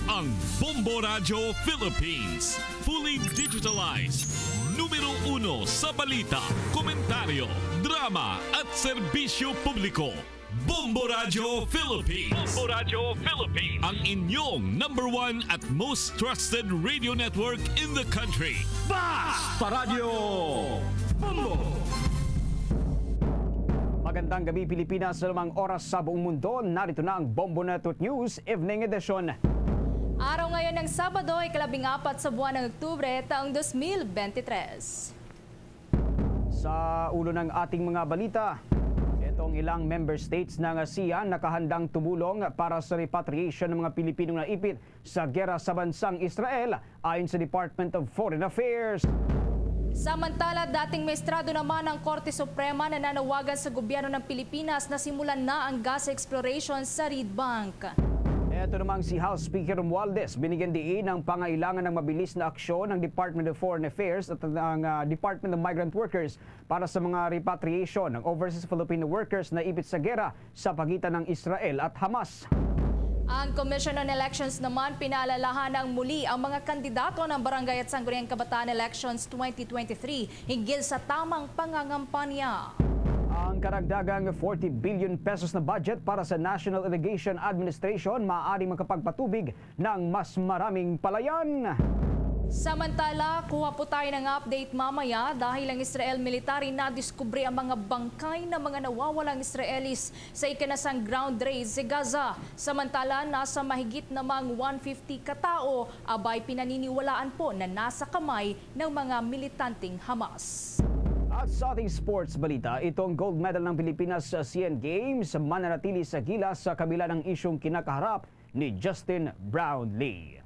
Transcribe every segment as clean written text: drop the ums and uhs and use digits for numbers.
ang Bombo Radio Philippines. Fully digitalized. Numero 1 sa balita, komentaryo, drama at serbisyo publiko. Bombo Radio Philippines. Bombo Radio Philippines. Ang inyong #1 at most trusted radio network in the country. Basta Radio Bombo! Magandang gabi Pilipinas, sa lamang oras sa buong mundo. Narito na ang Bombo Network News Evening Edition. Araw ngayon ng Sabado ay 14 sa buwan ng Oktubre taong 2023. Sa ulo ng ating mga balita, itong ilang member states ng ASEAN nakahandang tumulong para sa repatriation ng mga Pilipinong naipit sa giyera sa bansang Israel ayon sa Department of Foreign Affairs. Samantala, dating maestrado naman ng Korte Suprema na nanawagan sa gobyerno ng Pilipinas na simulan na ang gas exploration sa Reed Bank. Ito namang si House Speaker Romualdez, binigyan diin ang pangailangan ng mabilis na aksyon ng Department of Foreign Affairs at ng Department of Migrant Workers para sa mga repatriation ng overseas Filipino workers na ipit sa giyera sa pagitan ng Israel at Hamas. Ang Commission on Elections naman pinaalalahanang muli ang mga kandidato ng Barangay at Sangguniang Kabataan Elections 2023 hinggil sa tamang pangangampanya. Ang karagdagang 40 billion pesos na budget para sa National Irrigation Administration maaaring makapagpatubig ng mas maraming palayan. Samantala, kuha po tayo ng update mamaya dahil ang Israel military nadiskubre ang mga bangkay ng mga nawawalang Israelis sa ikanasang ground raid sa Gaza. Samantala, nasa mahigit namang 150 katao, abay pinaniniwalaan po na nasa kamay ng mga militanteng Hamas. At sa ating sports balita, itong gold medal ng Pilipinas sa ASEAN Games mananatili sa gilas sa kabila ng isyong kinakaharap ni Justin Brownlee.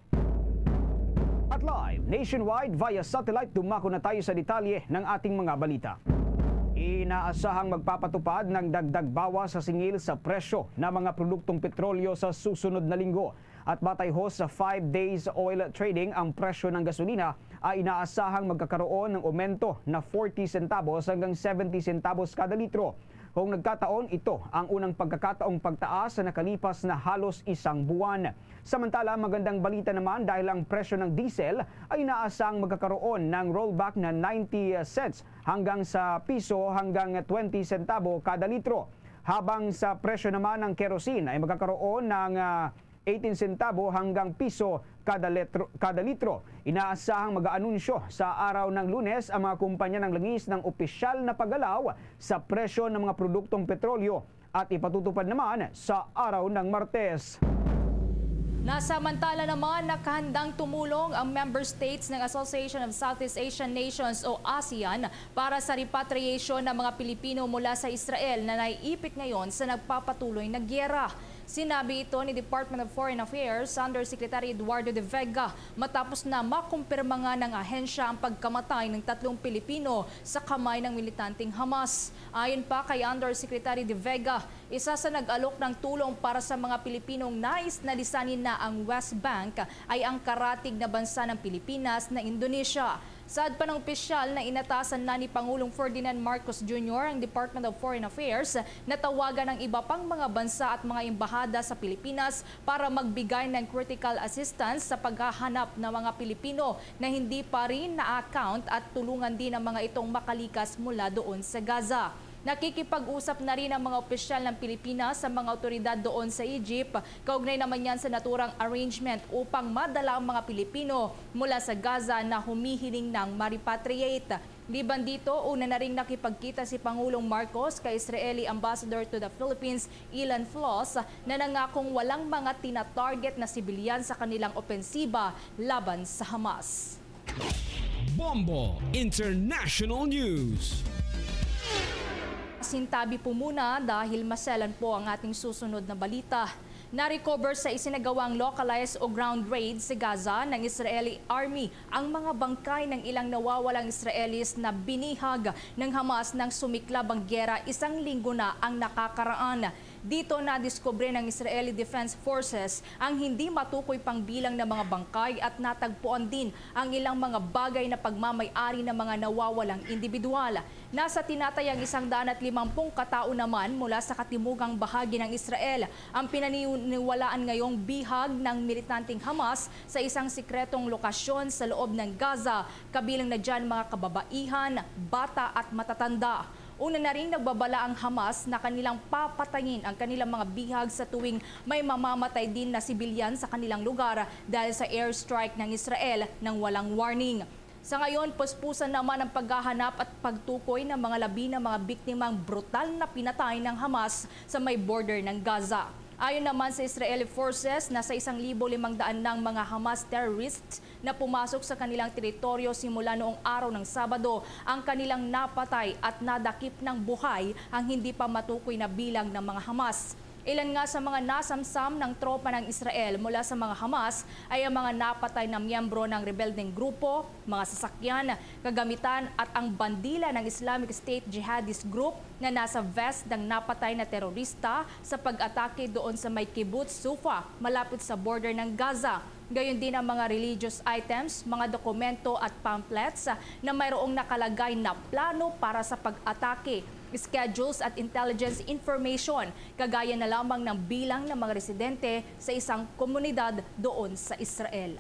At live, nationwide via satellite, dumako na tayo sa detalye ng ating mga balita. Inaasahang magpapatupad ng dagdag bawas sa singil sa presyo ng mga produktong petrolyo sa susunod na linggo. At batay ho sa 5 days oil trading, ang presyo ng gasolina ay inaasahang magkakaroon ng aumento na 40 centavos hanggang 70 centavos kada litro. Kung nagkataon, ito ang unang pagkakataong pagtaas sa nakalipas na halos isang buwan. Samantala, magandang balita naman dahil ang presyo ng diesel ay inaasang magkakaroon ng rollback na 90 cents hanggang sa piso hanggang 20 centavo kada litro. Habang sa presyo naman ng kerosene ay magkakaroon ng 18 centavo hanggang piso kada litro. Inaasahang mag-aanunsyo sa araw ng Lunes ang mga kumpanya ng langis ng opisyal na paggalaw sa presyo ng mga produktong petrolyo at ipatutupad naman sa araw ng Martes. Nasamantala naman, nakahandang tumulong ang member states ng Association of Southeast Asian Nations o ASEAN para sa repatriation ng mga Pilipino mula sa Israel na naiipit ngayon sa nagpapatuloy na giyera. Sinabi ito ni Department of Foreign Affairs Undersecretary Eduardo de Vega matapos na makumpirma nga ng ahensya ang pagkamatay ng 3 Pilipino sa kamay ng militanteng Hamas. Ayon pa kay Undersecretary de Vega, isa sa nag-alok ng tulong para sa mga Pilipinong nais na lisanin na ang West Bank ay ang karatig na bansa ng Pilipinas na Indonesia. Saad pa ng opisyal na inatasan na ni Pangulong Ferdinand Marcos Jr. ang Department of Foreign Affairs na tawagan ng iba pang mga bansa at mga embahada sa Pilipinas para magbigay ng critical assistance sa paghahanap ng mga Pilipino na hindi pa rin na-account at tulungan din ang mga itong makalikas mula doon sa Gaza. Nakikipag-usap na rin ang mga opisyal ng Pilipinas sa mga otoridad doon sa Egypt. Kaugnay naman yan sa naturang arrangement upang madala ang mga Pilipino mula sa Gaza na humihiling ng maripatriate. Liban dito, una na rin nakipagkita si Pangulong Marcos kay Israeli Ambassador to the Philippines, Ilan Floss, na nangakong walang mga tina-target na sibilyan sa kanilang opensiba laban sa Hamas. Bombo International News. Sintabi po muna dahil maselan po ang ating susunod na balita. Na-recover sa isinagawang localized o ground raid sa Gaza ng Israeli Army ang mga bangkay ng ilang nawawalang Israelis na binihag ng Hamas nang sumiklab ang giyera 1 linggo na ang nakakaraan. Dito nadiskubre ng Israeli Defense Forces ang hindi matukoy pang bilang ng mga bangkay at natagpuan din ang ilang mga bagay na pagmamay-ari ng mga nawawalang individual. Nasa tinatayang 150 katao naman mula sa katimugang bahagi ng Israel ang pinaniniwalaan ngayong bihag ng militanteng Hamas sa isang sikretong lokasyon sa loob ng Gaza, kabilang na dyan mga kababaihan, bata at matatanda. Una na rin nagbabala ang Hamas na kanilang papatayin ang kanilang mga bihag sa tuwing may mamamatay din na sibilyan sa kanilang lugar dahil sa airstrike ng Israel nang walang warning. Sa ngayon, puspusan naman ang paghahanap at pagtukoy ng mga labi ng mga biktimang brutal na pinatay ng Hamas sa may border ng Gaza. Ayon naman sa Israeli Forces, nasa 1,500 ng mga Hamas terrorists na pumasok sa kanilang teritoryo simula noong araw ng Sabado ang kanilang napatay at nadakip ng buhay ang hindi pa matukoy na bilang ng mga Hamas. Ilan nga sa mga nasamsam ng tropa ng Israel mula sa mga Hamas ay ang mga napatay na miyembro ng rebeldeng grupo, mga sasakyan, kagamitan at ang bandila ng Islamic State Jihadist Group na nasa vest ng napatay na terorista sa pag-atake doon sa may kibbutz Sufa, malapit sa border ng Gaza. Gayon din ang mga religious items, mga dokumento at pamphlets na mayroong nakalagay na plano para sa pag-atake, schedules at intelligence information, kagaya na lamang ng bilang ng mga residente sa isang komunidad doon sa Israel.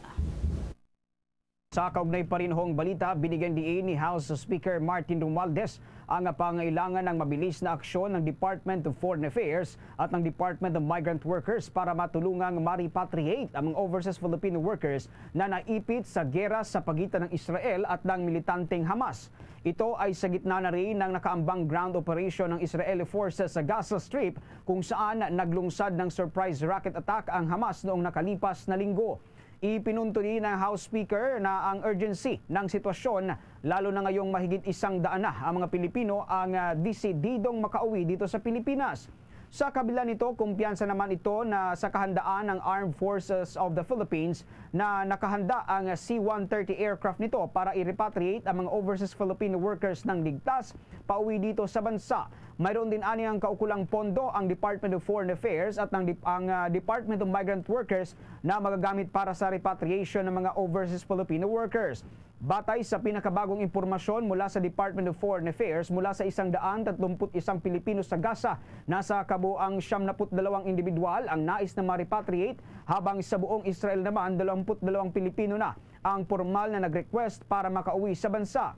Sa kaugnay pa rin hong balita, binigyan diin ni House Speaker Martin Romualdez ang pangailangan ng mabilis na aksyon ng Department of Foreign Affairs at ng Department of Migrant Workers para matulungang ma-repatriate ang mga overseas Filipino workers na naipit sa gera sa pagitan ng Israel at ng militanteng Hamas. Ito ay sa gitna na rin ng nakaambang ground operation ng Israeli forces sa Gaza Strip kung saan naglungsad ng surprise rocket attack ang Hamas noong nakalipas na linggo. Ipinunto din ng House Speaker na ang urgency ng sitwasyon, lalo na ngayong mahigit 100 na ang mga Pilipino ang desididong makauwi dito sa Pilipinas. Sa kabila nito, kumpiyansa naman ito na sa kahandaan ng Armed Forces of the Philippines na nakahanda ang C-130 aircraft nito para i-repatriate ang mga overseas Filipino workers ng ligtas pauwi dito sa bansa. Mayroon din aniyang kaukulang pondo ang Department of Foreign Affairs at ang Department of Migrant Workers na magagamit para sa repatriation ng mga overseas Filipino workers. Batay sa pinakabagong impormasyon mula sa Department of Foreign Affairs, mula sa 131 Pilipino sa Gaza, nasa kabuang 72 individual ang nais na ma-repatriate, habang sa buong Israel naman 22 Pilipino na ang formal na nag-request para makauwi sa bansa.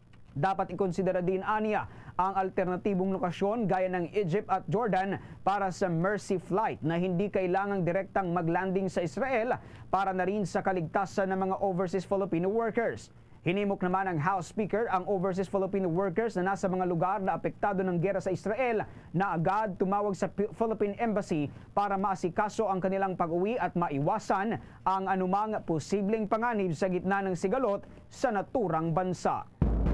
Dapat ikonsidera din aniya ang alternatibong lokasyon gaya ng Egypt at Jordan para sa Mercy Flight na hindi kailangang direktang maglanding sa Israel para na rin sa kaligtasan ng mga overseas Filipino workers. Hinimok naman ng House Speaker ang overseas Filipino workers na nasa mga lugar na apektado ng gera sa Israel na agad tumawag sa Philippine Embassy para maasikaso ang kanilang pag-uwi at maiwasan ang anumang posibleng panganib sa gitna ng sigalot sa naturang bansa.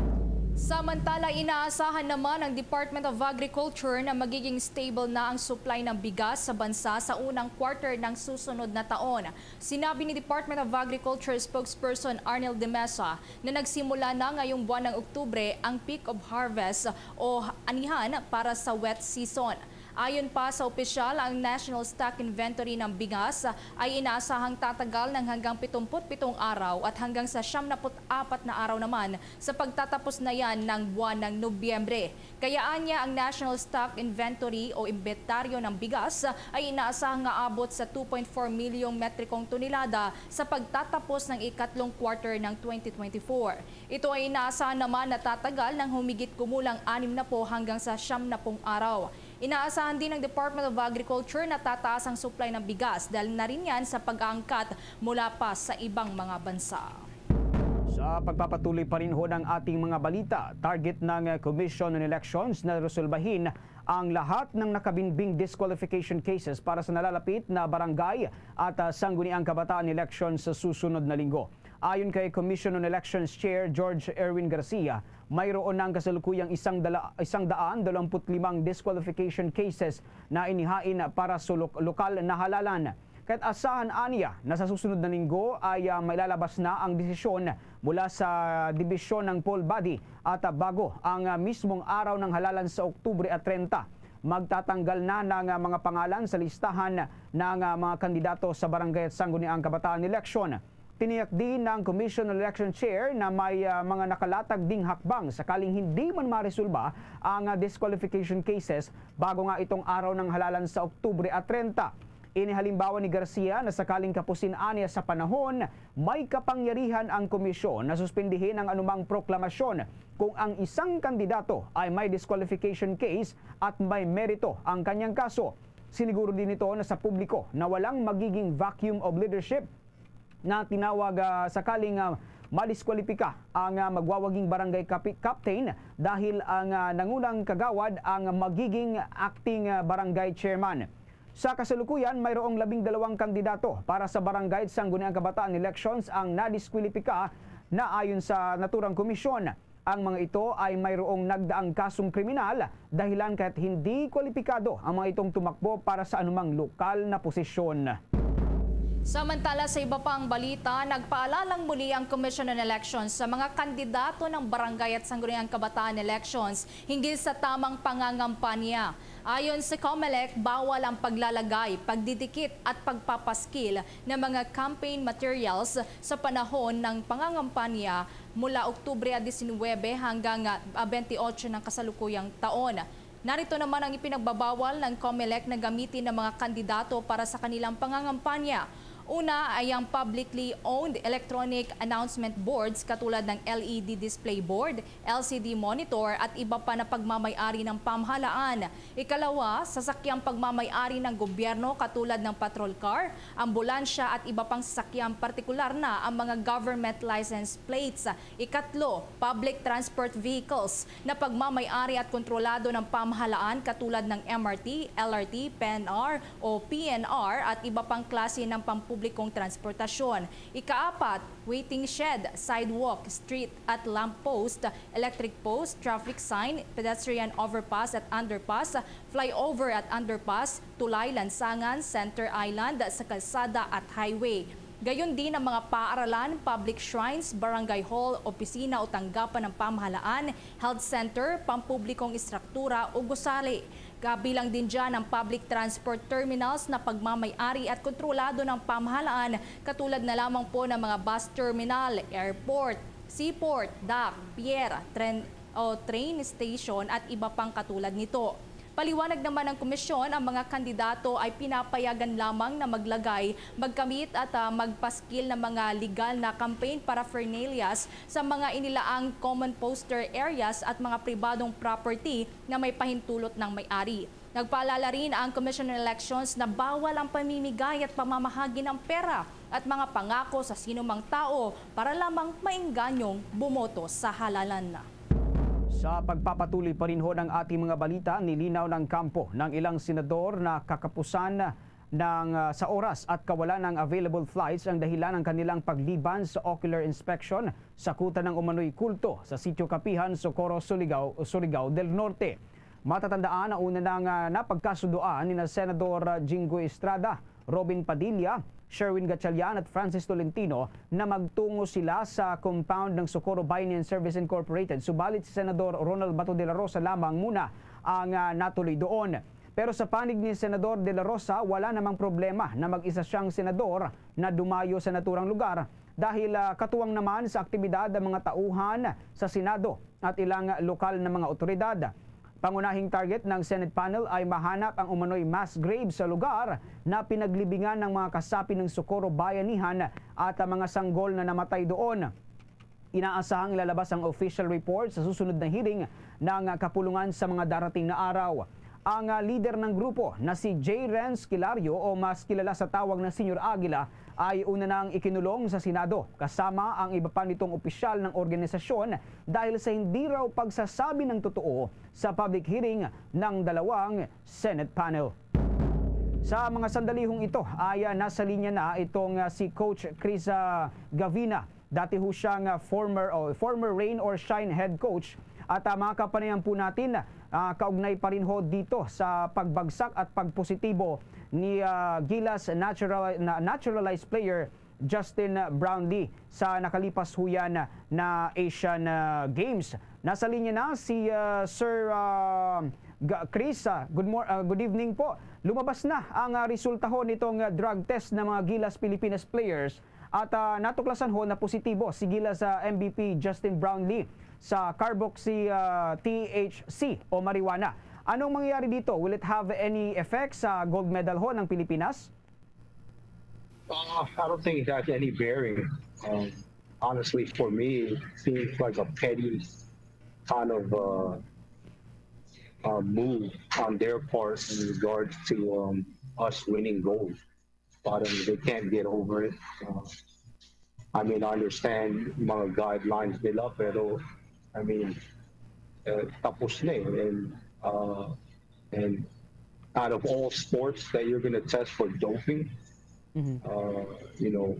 Samantala, inaasahan naman ng Department of Agriculture na magiging stable na ang supply ng bigas sa bansa sa unang quarter ng susunod na taon. Sinabi ni Department of Agriculture spokesperson Arnel de Mesa na nagsimula na ngayong buwan ng Oktubre ang peak of harvest o anihan para sa wet season. Ayon pa sa opisyal, ang National Stock Inventory ng bigas ay inaasahang tatagal ng hanggang 77 araw at hanggang sa 74 na araw naman sa pagtatapos na yan ng buwan ng Nobyembre. Kaya anya ang National Stock Inventory o imbentaryo ng bigas ay inaasahang aabot sa 2.4 milyong metrikong tonelada sa pagtatapos ng ikatlong quarter ng 2024. Ito ay inaasahan naman na tatagal ng humigit kumulang 60 hanggang sa 70 araw. Inaasahan din ng Department of Agriculture na tataas ang supply ng bigas dahil na rin yan sa pag-aangkat mula pa sa ibang mga bansa. Sa pagpapatuloy pa rin ho ng ating mga balita, target ng Commission on Elections na resolbahin ang lahat ng nakabinbing disqualification cases para sa nalalapit na barangay at sangguniang kabataan elections sa susunod na linggo. Ayon kay Commission on Elections Chair George Erwin Garcia, mayroon ng kasalukuyang 125 disqualification cases na inihain para sa lokal na halalan. Kahit asahan aniya na sa susunod na linggo ay mailalabas na ang desisyon mula sa dibisyon ng poll body at bago ang mismong araw ng halalan sa Oktubre at 30. magtatanggal na ng mga pangalan sa listahan ng mga kandidato sa barangay at sangguniang kabataan election. Tiniyak din ng Commission on Election Chair na may mga nakalatag ding hakbang sakaling hindi man maresolba ang disqualification cases bago nga itong araw ng halalan sa Oktubre at 30. Inihalimbawa ni Garcia na sakaling kapusin aniya sa panahon, may kapangyarihan ang komisyon na suspindihin ang anumang proklamasyon kung ang isang kandidato ay may disqualification case at may merito ang kanyang kaso. Siniguro din ito na sa publiko na walang magiging vacuum of leadership na tinawag sakaling madiskwalipika ang magwawaging barangay captain dahil ang nangunang kagawad ang magiging acting barangay chairman. Sa kasalukuyan, mayroong 12 kandidato para sa barangay at sangguniang kabataan elections ang nadiskwalipika na ayon sa naturang komisyon. Ang mga ito ay mayroong nagdaang kasong kriminal dahilan kahit hindi kwalipikado ang mga itong tumakbo para sa anumang lokal na posisyon. Samantala sa iba pang balita, nagpaalalang muli ang Commission on Elections sa mga kandidato ng barangay at sangguniang kabataan elections hinggil sa tamang pangangampanya. Ayon sa COMELEC, bawal ang paglalagay, pagdidikit at pagpapaskil ng mga campaign materials sa panahon ng pangangampanya mula Oktubre 19 hanggang 28 ng kasalukuyang taon. Narito naman ang ipinagbabawal ng COMELEC na gamitin ng mga kandidato para sa kanilang pangangampanya. Una ay ang publicly owned electronic announcement boards katulad ng LED display board, LCD monitor at iba pa na pagmamay-ari ng pamahalaan. Ikalawa, sasakyang pagmamay-ari ng gobyerno katulad ng patrol car, ambulansya at iba pang sasakyang partikular na ang mga government license plates. Ikatlo, public transport vehicles na pagmamay-ari at kontrolado ng pamahalaan katulad ng MRT, LRT, PNR o PNR at iba pang klase ng pampublikong transportasyon. Ikaapat, waiting shed, sidewalk, street at lamppost, electric post, traffic sign, pedestrian overpass at underpass, flyover at underpass, tulay, lansangan, center island sa kalsada at highway. Gayon din ang mga paaralan, public shrines, barangay hall, opisina o tanggapan ng pamahalaan, health center, pampublikong istruktura o gusali. Kabilang din dyan ang public transport terminals na pagmamay-ari at kontrolado ng pamahalaan katulad na lamang po ng mga bus terminal, airport, seaport, dock, pier, train station at iba pang katulad nito. Paliwanag naman ng komisyon, ang mga kandidato ay pinapayagan lamang na maglagay, magkamit at magpaskil ng mga legal na campaign paraphernalias sa mga inilaang common poster areas at mga pribadong property na may pahintulot ng may-ari. Nagpaalala rin ang Commission on Elections na bawal ang pamimigay at pamamahagi ng pera at mga pangako sa sinumang tao para lamang maenganyong bumoto sa halalan na. Sa pagpapatuloy pa rin ho ng ating mga balita, nilinaw ng kampo ng ilang senador na kakapusan sa oras at kawalan ng available flights ang dahilan ng kanilang pagliban sa ocular inspection sa kuta ng umano'y kulto sa Sitio Kapihan, Socorro, Surigao del Norte. Matatandaan na una nang napagkasunduan ni Senador Jinggoy Estrada, Robin Padilla, Sherwin Gatchalian at Francis Tolentino na magtungo sila sa compound ng Socorro Bayanihan Service Incorporated. Subalit si Senador Ronald Bato de la Rosa lamang muna ang natuloy doon. Pero sa panig ni Senador de la Rosa, wala namang problema na mag-isa siyang senador na dumayo sa naturang lugar dahil katuwang naman sa aktibidad ng mga tauhan sa Senado at ilang lokal na mga otoridad. Pangunahing target ng Senate panel ay mahanap ang umano'y mass grave sa lugar na pinaglibingan ng mga kasapi ng Socorro Bayanihan at mga sanggol na namatay doon. Inaasahang ilalabas ang official report sa susunod na hearing ng kapulungan sa mga darating na araw. Ang leader ng grupo na si J. Renz Kilario o mas kilala sa tawag na Senyor Aguila ay una nang ikinulong sa Senado kasama ang iba pa nitong opisyal ng organisasyon dahil sa hindi raw pagsasabi ng totoo sa public hearing ng dalawang Senate panel. Sa mga sandalihong ito ay nasa linya na itong si Coach Chris Gavina. Dati ho siyang former Rain or Shine head coach. At mga kapanayan po natin, kaugnay pa rin ho dito sa pagbagsak at pagpositibo ni Gilas naturalized player Justin Brownlee sa nakalipas ho yan na Asian Games. Nasa linya na si Sir Chris, good evening po. Lumabas na ang resulta ho nitong drug test ng mga Gilas Pilipinas players at natuklasan ho na positibo si Gilas MVP Justin Brownlee sa carboxy THC o marijuana. Anong mangyayari dito? Will it have any effects sa gold medal ho ng Pilipinas? I don't think it has any bearing. Honestly, for me, it seems like a petty kind of move on their part in regards to us winning gold. But they can't get over it. I mean, I understand mga guidelines nila, pero I mean, tapos na eh. And out of all sports that you're going to test for doping, you know,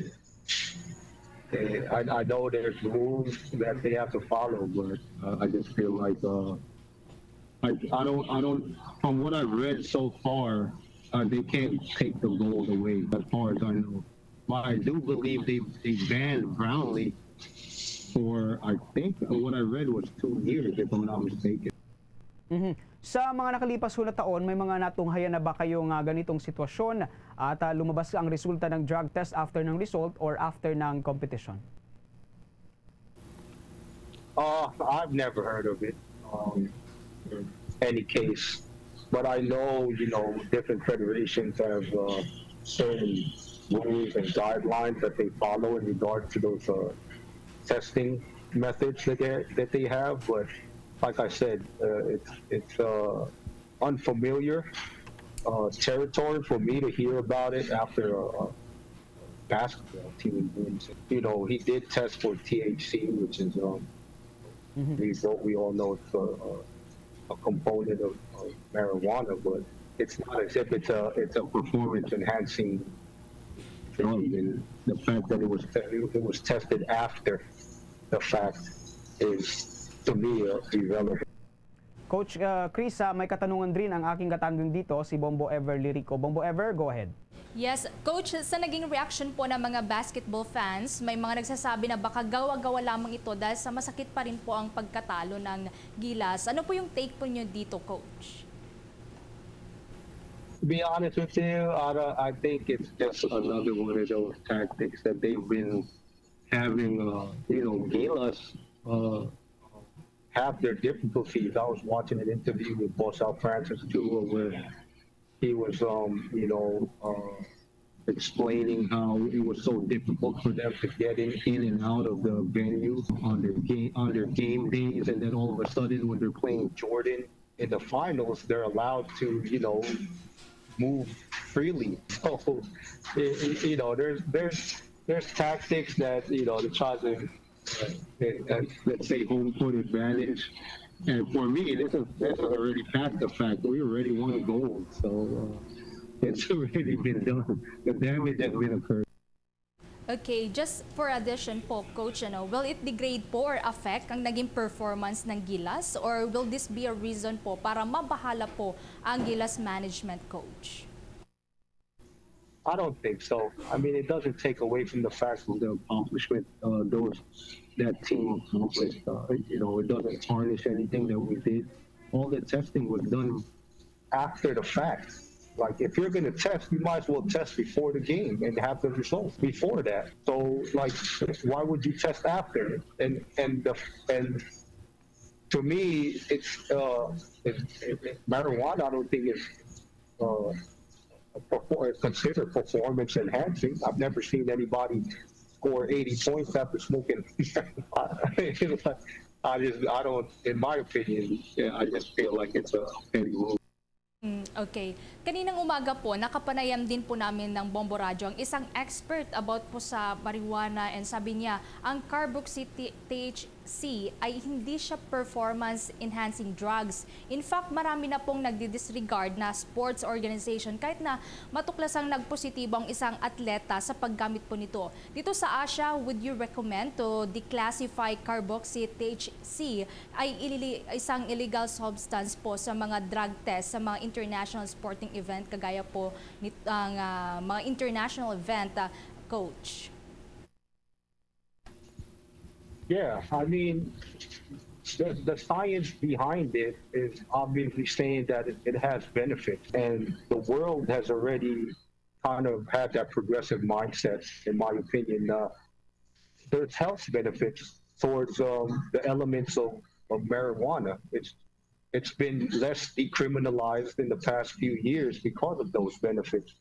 I know there's rules that they have to follow, but I just feel like I don't. From what I've read so far, they can't take the gold away as far as I know. But I do believe they banned Brownlee for, I think what I read was 2 years, if I'm not mistaken. Sa mga nakalipas na taon, may mga natunghayan na ba kayong ganitong sitwasyon at lumabas ang resulta ng drug test after ng result or after ng competition? I've never heard of it, any case. But I know, you know, different federations have certain rules and guidelines that they follow in regard to those testing methods that they have. But like I said, it's unfamiliar territory for me to hear about it after a basketball team wins. You know, he did test for THC, which is we all know it's a component of marijuana, but it's not as if it's a performance enhancing drug. And the fact that it was tested after the fact is, to me, irrelevant. Coach Chris, may katanungan rin ang aking katanungan dito, si Bombo Ever Lirico. Bombo Ever, go ahead. Yes, Coach, sa naging reaction po ng mga basketball fans, may mga nagsasabi na baka gawa-gawa lamang ito dahil sa masakit pa rin po ang pagkatalo ng Gilas. Ano po yung take po nyo dito, Coach? To be honest with you, I think it's just another one of those tactics that they've been having, you know, Gilas have their difficulties. I was watching an interview with Boss Al Francis too, where he was, you know, explaining how it was so difficult for them to get in and out of the venue on their game days, and then all of a sudden when they're playing Jordan in the finals, they're allowed to, you know, move freely. So, you know, there's tactics that, you know, to try to let's say home court advantage, and for me this is already past the fact. We already won gold, so it's already been done. The damage has been occurred. Okay, just for addition po, Coach, will it degrade po or affect ang naging performance ng Gilas, or will this be a reason po para mabahala po ang Gilas management, Coach? I don't think so. I mean, it doesn't take away from the fact of the accomplishment that team accomplished. You know, it doesn't tarnish anything that we did. All the testing was done after the fact. Like, if you're going to test, you might as well test before the game and have the results before that. So, like, why would you test after? And to me, it's marijuana. I don't think it's considered performance enhancing. I've never seen anybody score 80 points after smoking. I don't, in my opinion, I just feel like it's a petty move. Okay. Kaninang umaga po, nakapanayam din po namin ng Bombo Radio ang isang expert about po sa marijuana, and sabi niya, ang carboxy THC ay hindi siya performance-enhancing drugs. In fact, marami na pong nagdi-disregard na sports organization kahit na matuklasang nagpositibo ang isang atleta sa paggamit po nito. Dito sa Asia, would you recommend to declassify carboxy THC ay isang illegal substance po sa mga drug test, sa mga international sporting event kagaya po ng mga international event, Coach? Yeah, I mean, the science behind it is obviously saying that it has benefits, and the world has already kind of had that progressive mindset, in my opinion. There's health benefits towards the elements of marijuana. It's been less decriminalized in the past few years because of those benefits.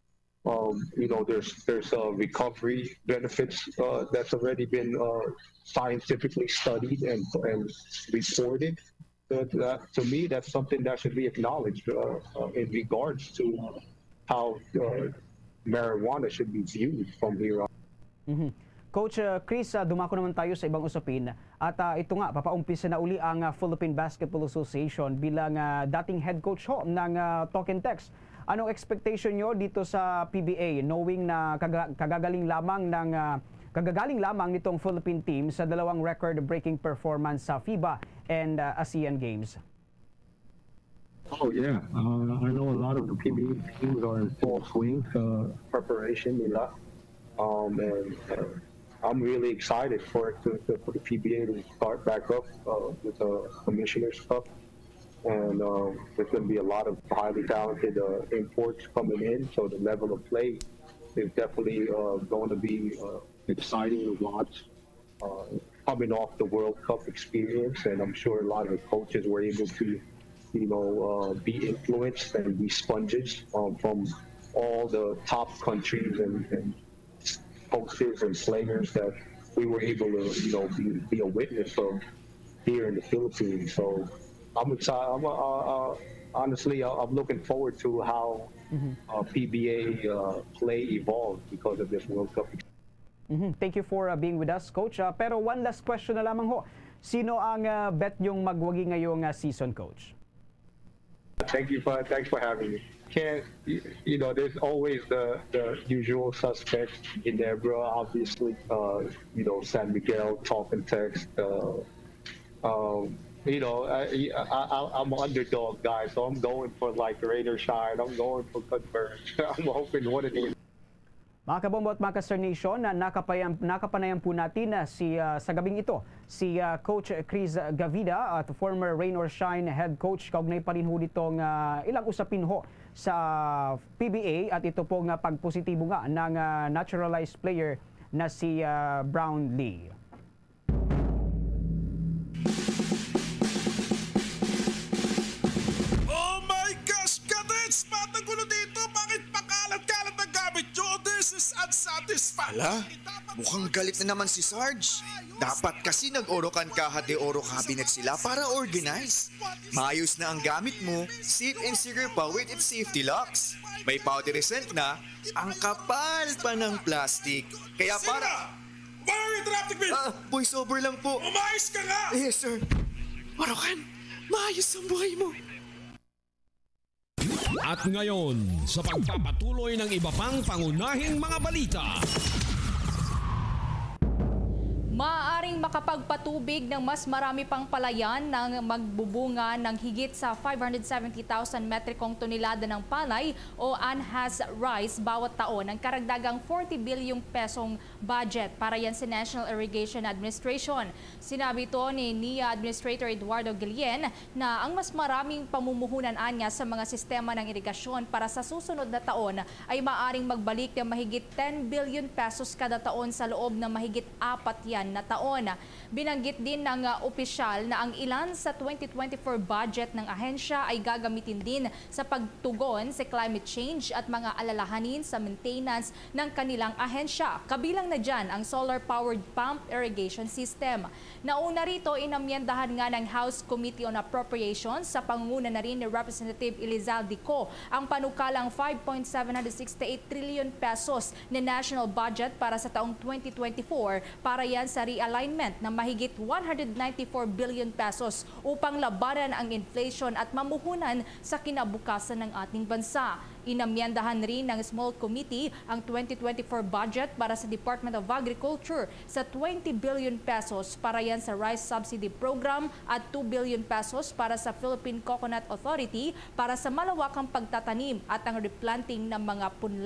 There's recovery benefits that's already been scientifically studied and reported. To me, that's something that should be acknowledged in regards to how marijuana should be viewed from here on. Mhm. Coach Chris, dumako naman tayo sa ibang usapin at ito nga, papaumpisa na uli ang Philippine Basketball Association bilang dating head coach ho ng Talk 'n Text. Anong expectation nyo dito sa PBA knowing na kagagaling lamang nitong Philippine team sa dalawang record-breaking performance sa FIBA and ASEAN Games? Oh yeah, I know a lot of the PBA teams are in full swing preparation nila, and I'm really excited for the PBA to start back up with the Commissioner's Cup. And there's going to be a lot of highly talented imports coming in, so the level of play is definitely going to be exciting to watch. Coming off the World Cup experience, and I'm sure a lot of the coaches were able to, be influenced and be sponges from all the top countries and coaches and players that we were able to, be a witness of here in the Philippines. So I'm excited. Honestly, I'm looking forward to how PBA play evolves because of this World Cup. Thank you for being with us, Coach. Pero one last question na lamang ho. Sino ang bet yung magwagi ngayong season, Coach? Thanks for having me. There's always the usual suspects. Ginebra, obviously. San Miguel, Talk 'n Text. I'm an underdog guy, so I'm going for like Rain or Shine. I'm going for Converge. I'm hoping one of these. Mga kabombo at mga ka-Star Nation, nakapanayan po natin sa gabing ito si Coach Chris Gavida at former Rain or Shine head coach. Kaugnay pa rin ho ditong ilang usapin ho sa PBA at ito pong pagpositibo nga ng naturalized player na si Brownlee. Oh my gosh, cadets! Matagulo dito! Bakit pakalat-kalat ang gamit nyo? This is unsatisfactory. Ala, mukhang galit na naman si Sarge. Dapat kasi nag-orokan kahat de oro cabinet sila para organize. Maayos na ang gamit mo, safe and secure pa with its safety locks. May powder resent na, ang kapal pa ng plastic. Kaya para... Parang interrupting me! Voice over lang po. Umayos ka nga! Yes, sir. Orokan, maayos ang buhay mo. At ngayon, sa pagpapatuloy ng iba pang pangunahing mga balita. Maaaring makapagpatubig ng mas marami pang palayan ng magbubunga ng higit sa 570,000 metrikong tonelada ng palay o unhas rice bawat taon ang karagdagang 40 bilyong pesong budget para yan sa National Irrigation Administration. Sinabi ito ni NIA Administrator Eduardo Guillen na ang mas maraming pamumuhunan anya sa mga sistema ng irigasyon para sa susunod na taon ay maaaring magbalik ng mahigit 10 billion pesos kada taon sa loob ng mahigit 4 yan na taon. Binanggit din ng opisyal na ang ilan sa 2024 budget ng ahensya ay gagamitin din sa pagtugon sa climate change at mga alalahanin sa maintenance ng kanilang ahensya. Kabilang na dyan ang solar-powered pump irrigation system. Nauna rito, inamyendahan nga ng House Committee on Appropriations sa pangunguna na rin ni Representative Elizalde Co ang panukalang 5.768 trillion pesos na national budget para sa taong 2024 para yan sa realignment ng mahigit 194 billion pesos upang labanan ang inflation at mamuhunan sa kinabukasan ng ating bansa. Inamyendahan rin ng Small Committee ang 2024 budget para sa Department of Agriculture sa 20 billion pesos para yan sa Rice Subsidy Program at 2 billion pesos para sa Philippine Coconut Authority para sa malawakang pagtatanim at ang replanting ng mga punla.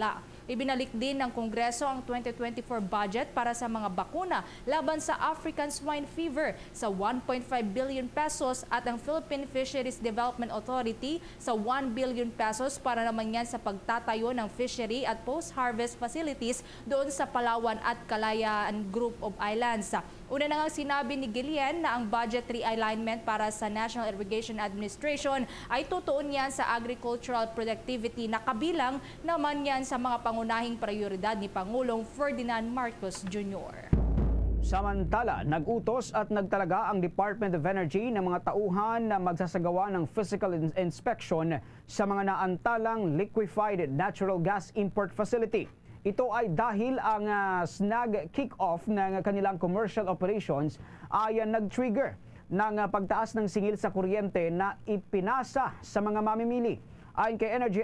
Ibinalik din ng Kongreso ang 2024 budget para sa mga bakuna laban sa African swine fever sa 1.5 billion pesos at ang Philippine Fisheries Development Authority sa 1 billion pesos para naman yan sa pagtatayo ng fishery at post-harvest facilities doon sa Palawan at Kalayaan Group of Islands. Una na nga sinabi ni Guillen na ang budget realignment para sa National Irrigation Administration ay tutuon yan sa agricultural productivity na kabilang naman yan sa mga pangunahing prioridad ni Pangulong Ferdinand Marcos Jr. Samantala, nag-utos at nagtalaga ang Department of Energy ng mga tauhan na magsasagawa ng physical inspection sa mga naantalang liquefied natural gas import facility. Ito ay dahil ang snag kick-off ng kanilang commercial operations ay nag-trigger ng pagtaas ng singil sa kuryente na ipinasa sa mga mamimili. Ayon kay Energy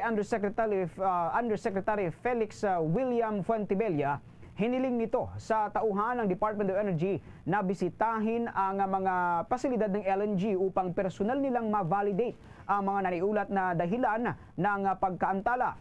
Undersecretary Felix William Fuentebella, hiniling nito sa tauhan ng Department of Energy na bisitahin ang mga pasilidad ng LNG upang personal nilang ma-validate ang mga naniulat na dahilan ng pagkaantala.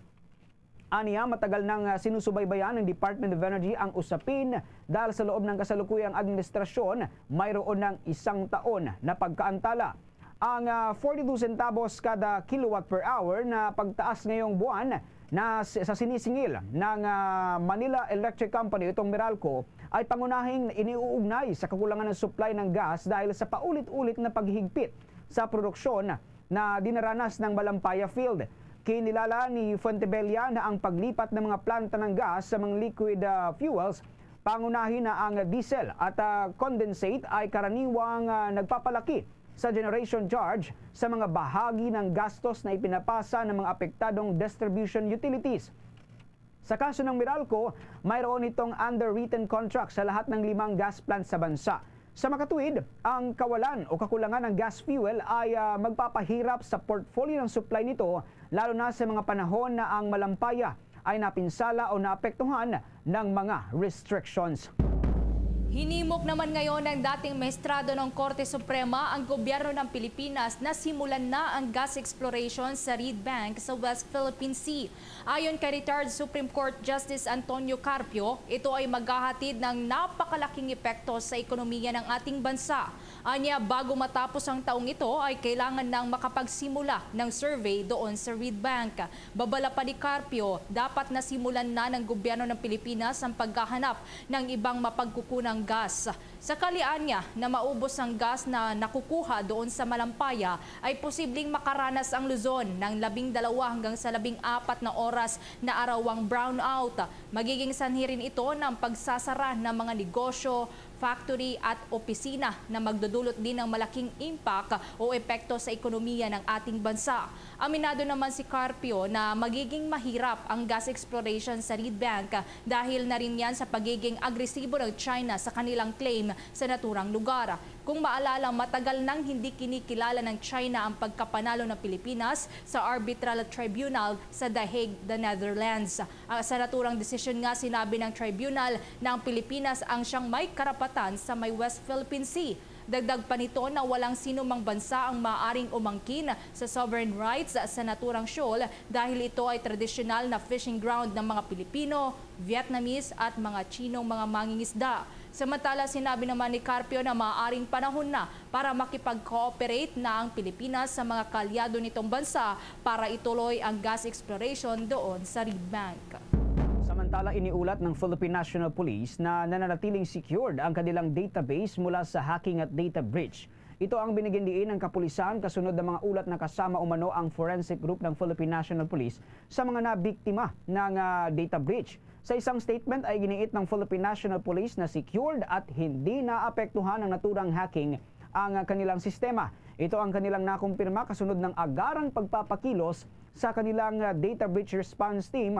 Aniya, matagal nang sinusubaybayan ng Department of Energy ang usapin dahil sa loob ng kasalukuyang administrasyon, mayroon ng 1 taon na pagkaantala. Ang 42 centavos kada kilowatt per hour na pagtaas ngayong buwan na sa sinisingil ng Manila Electric Company, itong Meralco, ay pangunahing iniuugnay sa kakulangan ng supply ng gas dahil sa paulit-ulit na paghihigpit sa produksyon na dinaranas ng Malampaya Field. Kinilala ni Fuentebella na ang paglipat ng mga planta ng gas sa mga liquid fuels, pangunahin na ang diesel at condensate ay karaniwang nagpapalaki sa generation charge sa mga bahagi ng gastos na ipinapasa ng mga apektadong distribution utilities. Sa kaso ng Meralco, mayroon itong underwritten contract sa lahat ng 5 gas plants sa bansa. Sa makatuwid, ang kawalan o kakulangan ng gas fuel ay magpapahirap sa portfolio ng supply nito, lalo na sa mga panahon na ang Malampaya ay napinsala o naapektuhan ng mga restrictions. Hinimok naman ngayon ng dating maestrado ng Korte Suprema ang gobyerno ng Pilipinas na simulan na ang gas exploration sa Reed Bank sa West Philippine Sea. Ayon kay retired Supreme Court Justice Antonio Carpio, ito ay maghahatid ng napakalaking epekto sa ekonomiya ng ating bansa. Anya, bago matapos ang taong ito ay kailangan nang makapagsimula ng survey doon sa Reed Bank. Babala pa ni Carpio, dapat na simulan na ng gobyerno ng Pilipinas ang paghahanap ng ibang mapagkukunang gas. Sakali anya na maubos ang gas na nakukuha doon sa Malampaya, ay posibleng makaranas ang Luzon ng 12 hanggang sa 14 na oras na arawang brownout. Magiging sanhi rin ito ng pagsasara ng mga negosyo, factory at opisina na magdudulot din ng malaking impact o epekto sa ekonomiya ng ating bansa. Aminado naman si Carpio na magiging mahirap ang gas exploration sa Reed Bank dahil na rin yan sa pagiging agresibo ng China sa kanilang claim sa naturang lugar. Kung maalala, matagal nang hindi kinikilala ng China ang pagkapanalo ng Pilipinas sa Arbitral Tribunal sa The Hague, the Netherlands. Sa naturang desisyon nga, sinabi ng tribunal na ang Pilipinas ang siyang may karapatan sa may West Philippine Sea. Dagdag pa nito na walang sinumang bansa ang maaaring umangkin sa sovereign rights sa naturang shoal dahil ito ay tradisyonal na fishing ground ng mga Pilipino, Vietnamese at mga Chinong mga mangingisda. Samantala, sinabi naman ni Carpio na maaaring panahon na para makipag-cooperate na ang Pilipinas sa mga kalyado nitong bansa para ituloy ang gas exploration doon sa Reed Bank. Samantala, iniulat ng Philippine National Police na nananatiling secured ang kanilang database mula sa hacking at data breach. Ito ang binigyan diin ng kapulisan kasunod ng mga ulat na kasama umano ang forensic group ng Philippine National Police sa mga nabiktima ng data breach. Sa isang statement ay giniit ng Philippine National Police na secured at hindi naapektuhan ng naturang hacking ang kanilang sistema. Ito ang kanilang nakumpirma kasunod ng agarang pagpapakilos sa kanilang data breach response team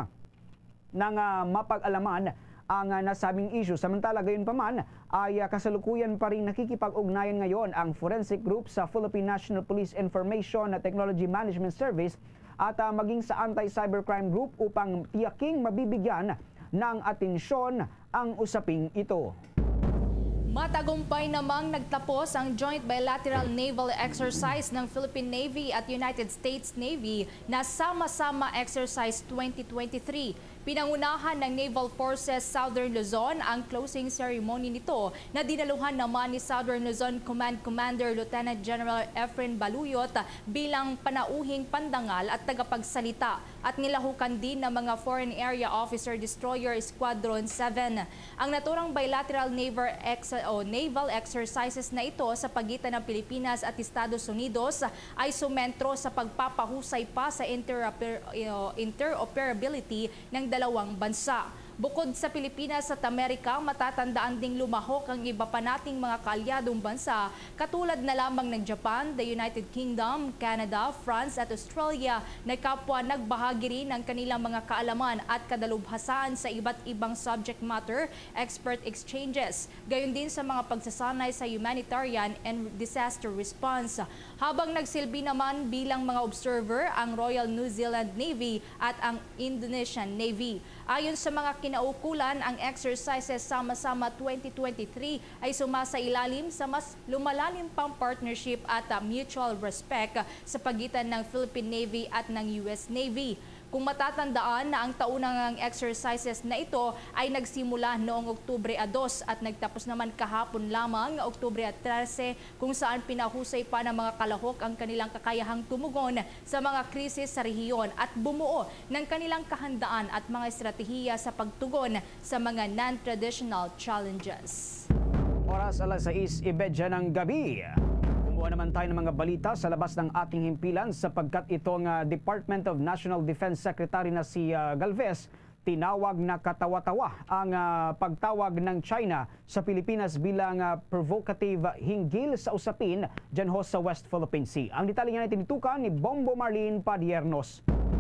nang mapag-alaman ang nasabing issue. Samantala, gayon pa man ay kasalukuyan pa rin nakikipag-ugnayan ngayon ang forensic group sa Philippine National Police Information Technology Management Service at maging sa anti-cybercrime group upang tiyaking mabibigyan ng atensyon ang usaping ito. Matagumpay namang nagtapos ang joint bilateral naval exercise ng Philippine Navy at United States Navy na Sama-Sama Exercise 2023. Pinangunahan ng Naval Forces Southern Luzon ang closing ceremony nito na dinaluhan naman ni Southern Luzon Command Commander Lieutenant General Efren Baluyot bilang panauhing pandangal at tagapagsalita at nilahukan din ng mga Foreign Area Officer Destroyer Squadron 7. Ang naturang bilateral naval exercises na ito sa pagitan ng Pilipinas at Estados Unidos ay sumentro sa pagpapahusay pa sa interoperability ng dalawang bansa. Bukod sa Pilipinas at Amerika, matatandaan ding lumahok ang iba pa nating mga kaalyadong bansa katulad na lamang ng Japan, the United Kingdom, Canada, France at Australia na kapwa nagbahagi rin ng kanilang mga kaalaman at kadalubhasan sa iba't ibang subject matter expert exchanges. Gayon din sa mga pagsasanay sa humanitarian and disaster response. Habang nagsilbi naman bilang mga observer ang Royal New Zealand Navy at ang Indonesian Navy. Ayon sa mga kinaukulan, ang exercises Sama-Sama 2023 ay sumasailalim sa mas lumalalim pang partnership at mutual respect sa pagitan ng Philippine Navy at ng US Navy. Kung matatandaan na ang taunang exercises na ito ay nagsimula noong Oktubre 2 at nagtapos naman kahapon lamang Oktubre 13 kung saan pinahusay pa ng mga kalahok ang kanilang kakayahang tumugon sa mga krisis sa rehiyon at bumuo ng kanilang kahandaan at mga estratehiya sa pagtugon sa mga non-traditional challenges. Oras 6:30 ng gabi. Kumuha naman tayo ng mga balita sa labas ng ating himpilan sapagkat itong Department of National Defense Secretary na si Galvez tinawag na katawa-tawa ang pagtawag ng China sa Pilipinas bilang provocative hinggil sa usapin dyan ho sa West Philippine Sea. Ang detalye nga tinitukan ni Bombo Marlene Padiernos.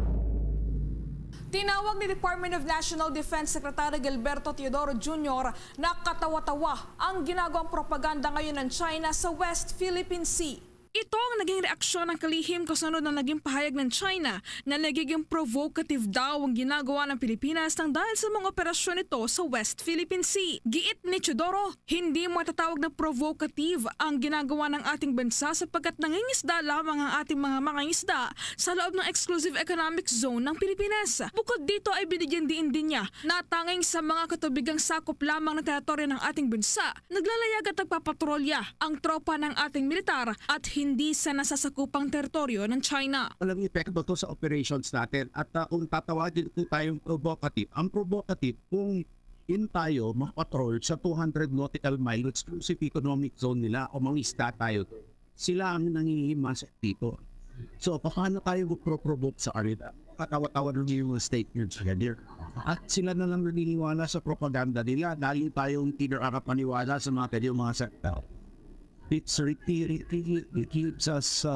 Tinawag ni Department of National Defense Secretary Gilberto Teodoro Jr. na katawa-tawa ang ginagawang propaganda ngayon ng China sa West Philippine Sea. Ito ang naging reaksyon ng kalihim kasunod na naging pahayag ng China na nagiging provocative daw ang ginagawa ng Pilipinas nang dahil sa mga operasyon nito sa West Philippine Sea. Giit ni Teodoro, hindi matatawag na provocative ang ginagawa ng ating bansa sapagkat nangingisda lamang ang ating mga mangingisda sa loob ng exclusive economic zone ng Pilipinas. Bukod dito ay binigyan din niya na tanging sa mga katubigang sakop lamang ng teritoryo ng ating bansa, naglalayag at nagpapatrolya ang tropa ng ating militar at hindi sa nasasakupang teritoryo ng China. Walang epekto to sa operations natin at kung tatawagin po tayong provocative, ang provocative kung in tayo makapatrol sa 200 nautical mile exclusive economic zone nila o mangisda tayo, sila ang nangihimas dito. So paano tayo pro-provoke sa kanila? Katawa-tawa ng yung statements ganyan. At sila na lang naniniwala sa propaganda nila dahil tayong tinarapaniwala sa mga kanyang mga sektor. It leaves us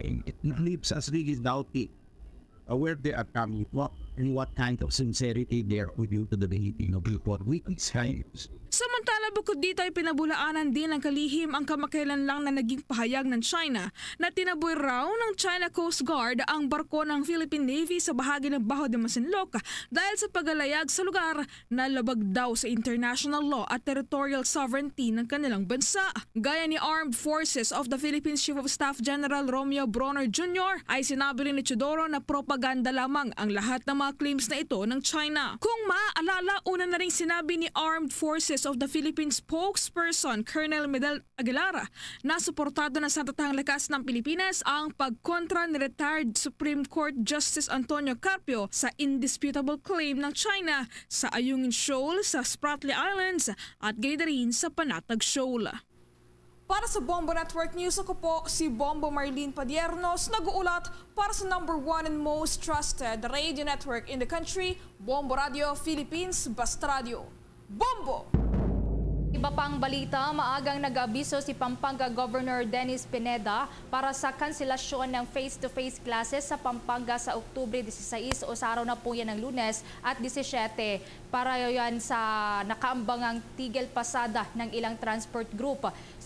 really doubting where they are coming from and what kind of sincerity they are due to the behavior of people. We can say. Samantala, bukod dito ay pinabulaanan din ng kalihim ang kamakailan lang na naging pahayag ng China na tinaboy raw ng China Coast Guard ang barko ng Philippine Navy sa bahagi ng Baho de Masinloc dahil sa pagalayag sa lugar na labag daw sa international law at territorial sovereignty ng kanilang bansa. Gaya ni Armed Forces of the Philippines Chief of Staff General Romeo Bronner Jr. ay sinabi rin ni Teodoro na propaganda lamang ang lahat ng mga claims na ito ng China. Kung maaalala, una na rin sinabi ni Armed Forces of the Philippines spokesperson Colonel Medel Aguilar na suportado na sa tatahang lakas ng Pilipinas ang pagkontra ni retired Supreme Court Justice Antonio Carpio sa indisputable claim ng China sa Ayungin Shoal sa Spratly Islands at gayon rin sa Panatag Shoal. Para sa Bombo Network News, ako po si Bombo Marlene Padiernos, nag-uulat para sa #1 and most trusted radio network in the country, Bombo Radio Philippines, Basta Radio. Bombo! Iba pang balita, maagang nag-abiso si Pampanga Governor Dennis Pineda para sa kanselasyon ng face-to-face classes sa Pampanga sa Oktubre 16 o sa araw na po yan ng Lunes at 17 para yan sa nakaambangang tigil pasada ng ilang transport group.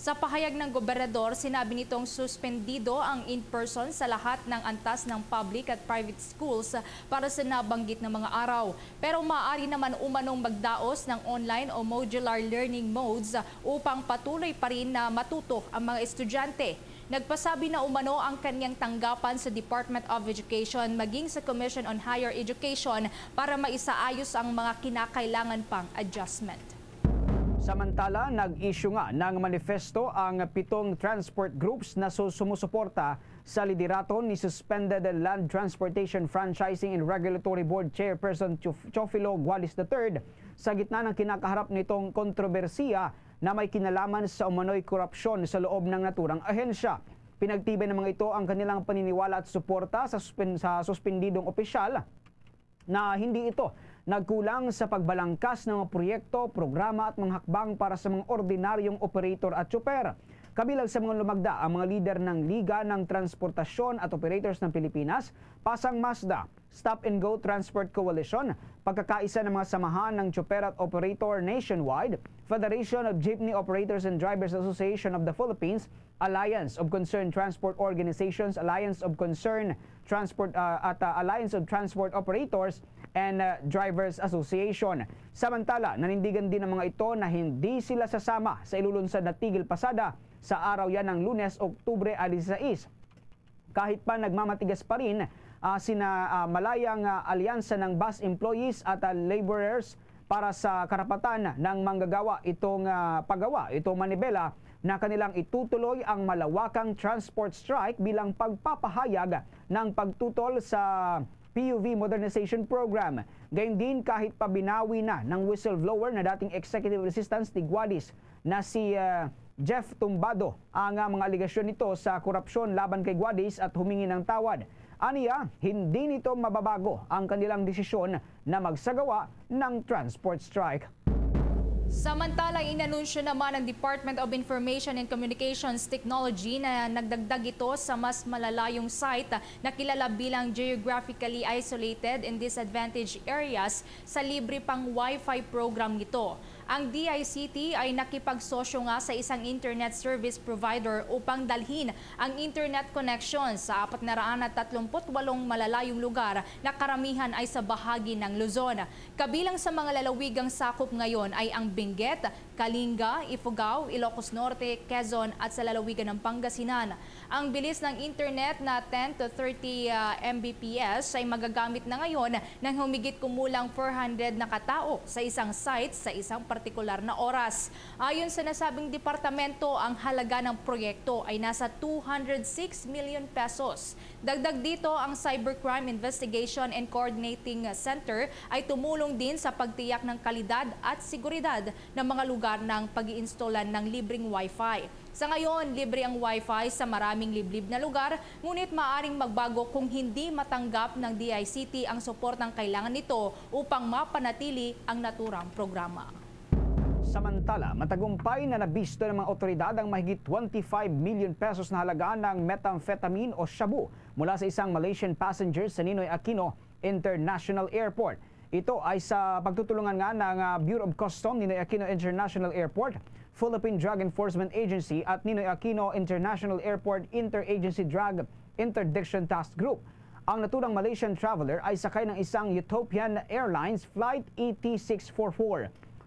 Sa pahayag ng gobernador, sinabi nitong suspendido ang in-person sa lahat ng antas ng public at private schools para sa nabanggit na mga araw. Pero maaari naman umanong magdaos ng online o modular learning modes upang patuloy pa rin na matuto ang mga estudyante. Nagpasabi na umano ang kanyang tanggapan sa Department of Education maging sa Commission on Higher Education para maisaayos ang mga kinakailangan pang adjustment. Samantala, nag-issue nga ng manifesto ang 7 transport groups na sumusuporta sa liderato ni Suspended Land Transportation Franchising and Regulatory Board Chairperson Teofilo Gualis III sa gitna ng kinakaharap nitong kontrobersiya na may kinalaman sa umano'y korupsyon sa loob ng naturang ahensya. Pinagtibay ng mga ito ang kanilang paniniwala at suporta sa suspendidong opisyal na hindi ito nagkulang sa pagbalangkas ng mga proyekto, programa at mga hakbang para sa mga ordinaryong operator at tsuper. Kabilang sa mga lumagda ang mga lider ng Liga ng Transportasyon at Operators ng Pilipinas, Pasang Mazda, Stop and Go Transport Coalition, pagkakaisa ng mga samahan ng tsuper at operator nationwide, Federation of Jeepney Operators and Drivers Association of the Philippines, Alliance of Concerned Transport Organizations, Alliance of Concerned Transport at Alliance of Transport Operators and Drivers Association. Samantala, nanindigan din ng mga ito na hindi sila sasama sa ilulunsad na tigil pasada sa araw yan ng Lunes, Oktubre 16. Kahit pa nagmamatigas pa rin sina malayang alyansa ng bus employees at laborers para sa karapatan ng manggagawa itong manibela na kanilang itutuloy ang malawakang transport strike bilang pagpapahayag ng pagtutol sa PUV Modernization Program. Gayun din kahit pa binawi na ng whistleblower na dating Executive Assistant ni Gualis na si Jeff Tumbado ang mga aligasyon nito sa korupsyon laban kay Gualis at humingi ng tawad. Aniya, hindi nito mababago ang kanilang desisyon na magsagawa ng transport strike. Samantalang inanunsyo naman ng Department of Information and Communications Technology na nagdagdag ito sa mas malalayong site na kilala bilang geographically isolated and disadvantaged areas sa libre pang Wi-Fi program nito. Ang DICT ay nakipagsosyo nga sa isang internet service provider upang dalhin ang internet connection sa 438 malalayong lugar na karamihan ay sa bahagi ng Luzon. Kabilang sa mga lalawigang sakop ngayon ay ang Benguet, Kalinga, Ifugao, Ilocos Norte, Quezon at sa lalawigan ng Pangasinan. Ang bilis ng internet na 10 to 30 Mbps ay magagamit na ngayon ng humigit kumulang 400 na katao sa isang site sa isang partikular na oras. Ayon sa nasabing departamento, ang halaga ng proyekto ay nasa 206 million pesos. Dagdag dito, ang Cybercrime Investigation and Coordinating Center ay tumulong din sa pagtiyak ng kalidad at seguridad ng mga lugar ng pag-iinstolan ng libreng Wi-Fi. Sa ngayon, libre ang Wi-Fi sa maraming liblib na lugar, ngunit maaring magbago kung hindi matanggap ng DICT ang suportang kailangan nito upang mapanatili ang naturang programa. Samantala, matagumpay na nabisto ng mga otoridad ang mahigit 25 million pesos na halaga ng methamphetamine o shabu mula sa isang Malaysian passenger sa Ninoy Aquino International Airport. Ito ay sa pagtutulungan nga ng Bureau of Customs, Ninoy Aquino International Airport, Philippine Drug Enforcement Agency at Ninoy Aquino International Airport Interagency Drug Interdiction Task Group. Ang naturang Malaysian traveler ay sakay ng isang Ethiopian Airlines Flight ET644.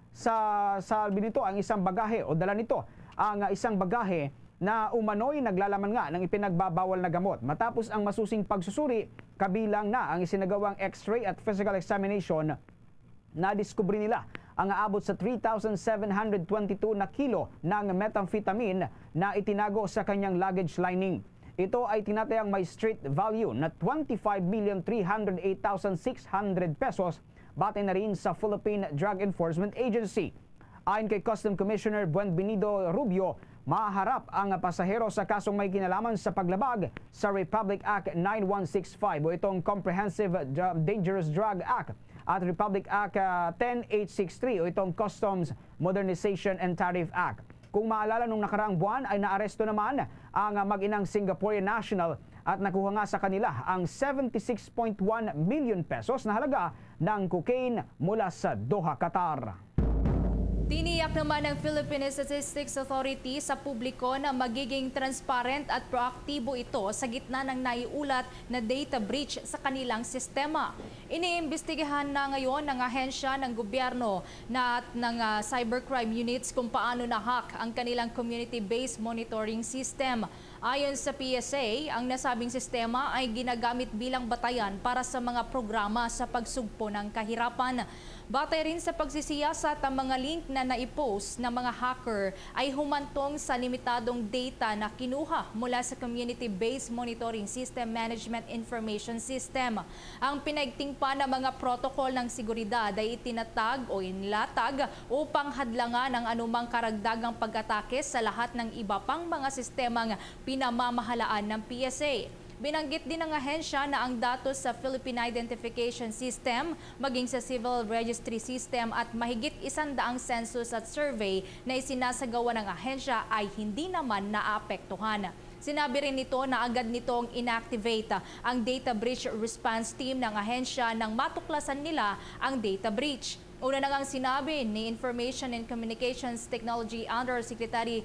Sa nito ang isang bagahe o dala nito ang isang bagahe na umano'y naglalaman nga ng ipinagbabawal na gamot. Matapos ang masusing pagsusuri, kabilang na ang isinagawang x-ray at physical examination, nadiskubre nila ang aabot sa 3,722 na kilo ng methamphetamine na itinago sa kanyang luggage lining. Ito ay tinatayang may street value na 25,308,600 pesos, batay na rin sa Philippine Drug Enforcement Agency. Ayon kay Custom Commissioner Buenvenido Rubio, maharap ang pasahero sa kasong may kinalaman sa paglabag sa Republic Act 9165 o itong Comprehensive Dangerous Drug Act at Republic Act 10863 o itong Customs Modernization and Tariff Act. Kung maalala, nung nakaraang buwan ay naaresto naman ang mag-inang Singaporean national at nakuha nga sa kanila ang 76.1 million pesos na halaga ng cocaine mula sa Doha, Qatar. Tiniyak naman ng Philippine Statistics Authority sa publiko na magiging transparent at proaktibo ito sa gitna ng naiulat na data breach sa kanilang sistema. Iniimbestigahan na ngayon ng ahensya ng gobyerno at ng cybercrime units kung paano na-hack ang kanilang community-based monitoring system. Ayon sa PSA, ang nasabing sistema ay ginagamit bilang batayan para sa mga programa sa pagsugpo ng kahirapan. Batay rin sa pagsisiyasat, ang mga link na naipost ng mga hacker ay humantong sa limitadong data na kinuha mula sa Community-Based Monitoring System Management Information System. Ang pinaigting pa ng mga protocol ng seguridad ay itinatag o inlatag upang hadlangan ang anumang karagdagang pag-atake sa lahat ng iba pang mga sistemang pinamamahalaan ng PSA. Binanggit din ng ahensya na ang datos sa Philippine Identification System, maging sa Civil Registry System at mahigit 100 census at survey na isinasagawa ng ahensya ay hindi naman naapektuhan. Sinabi rin nito na agad nitong inactivate ang Data Breach Response Team ng ahensya nang matuklasan nila ang data breach. Una na ngang sinabi ni Information and Communications Technology Undersecretary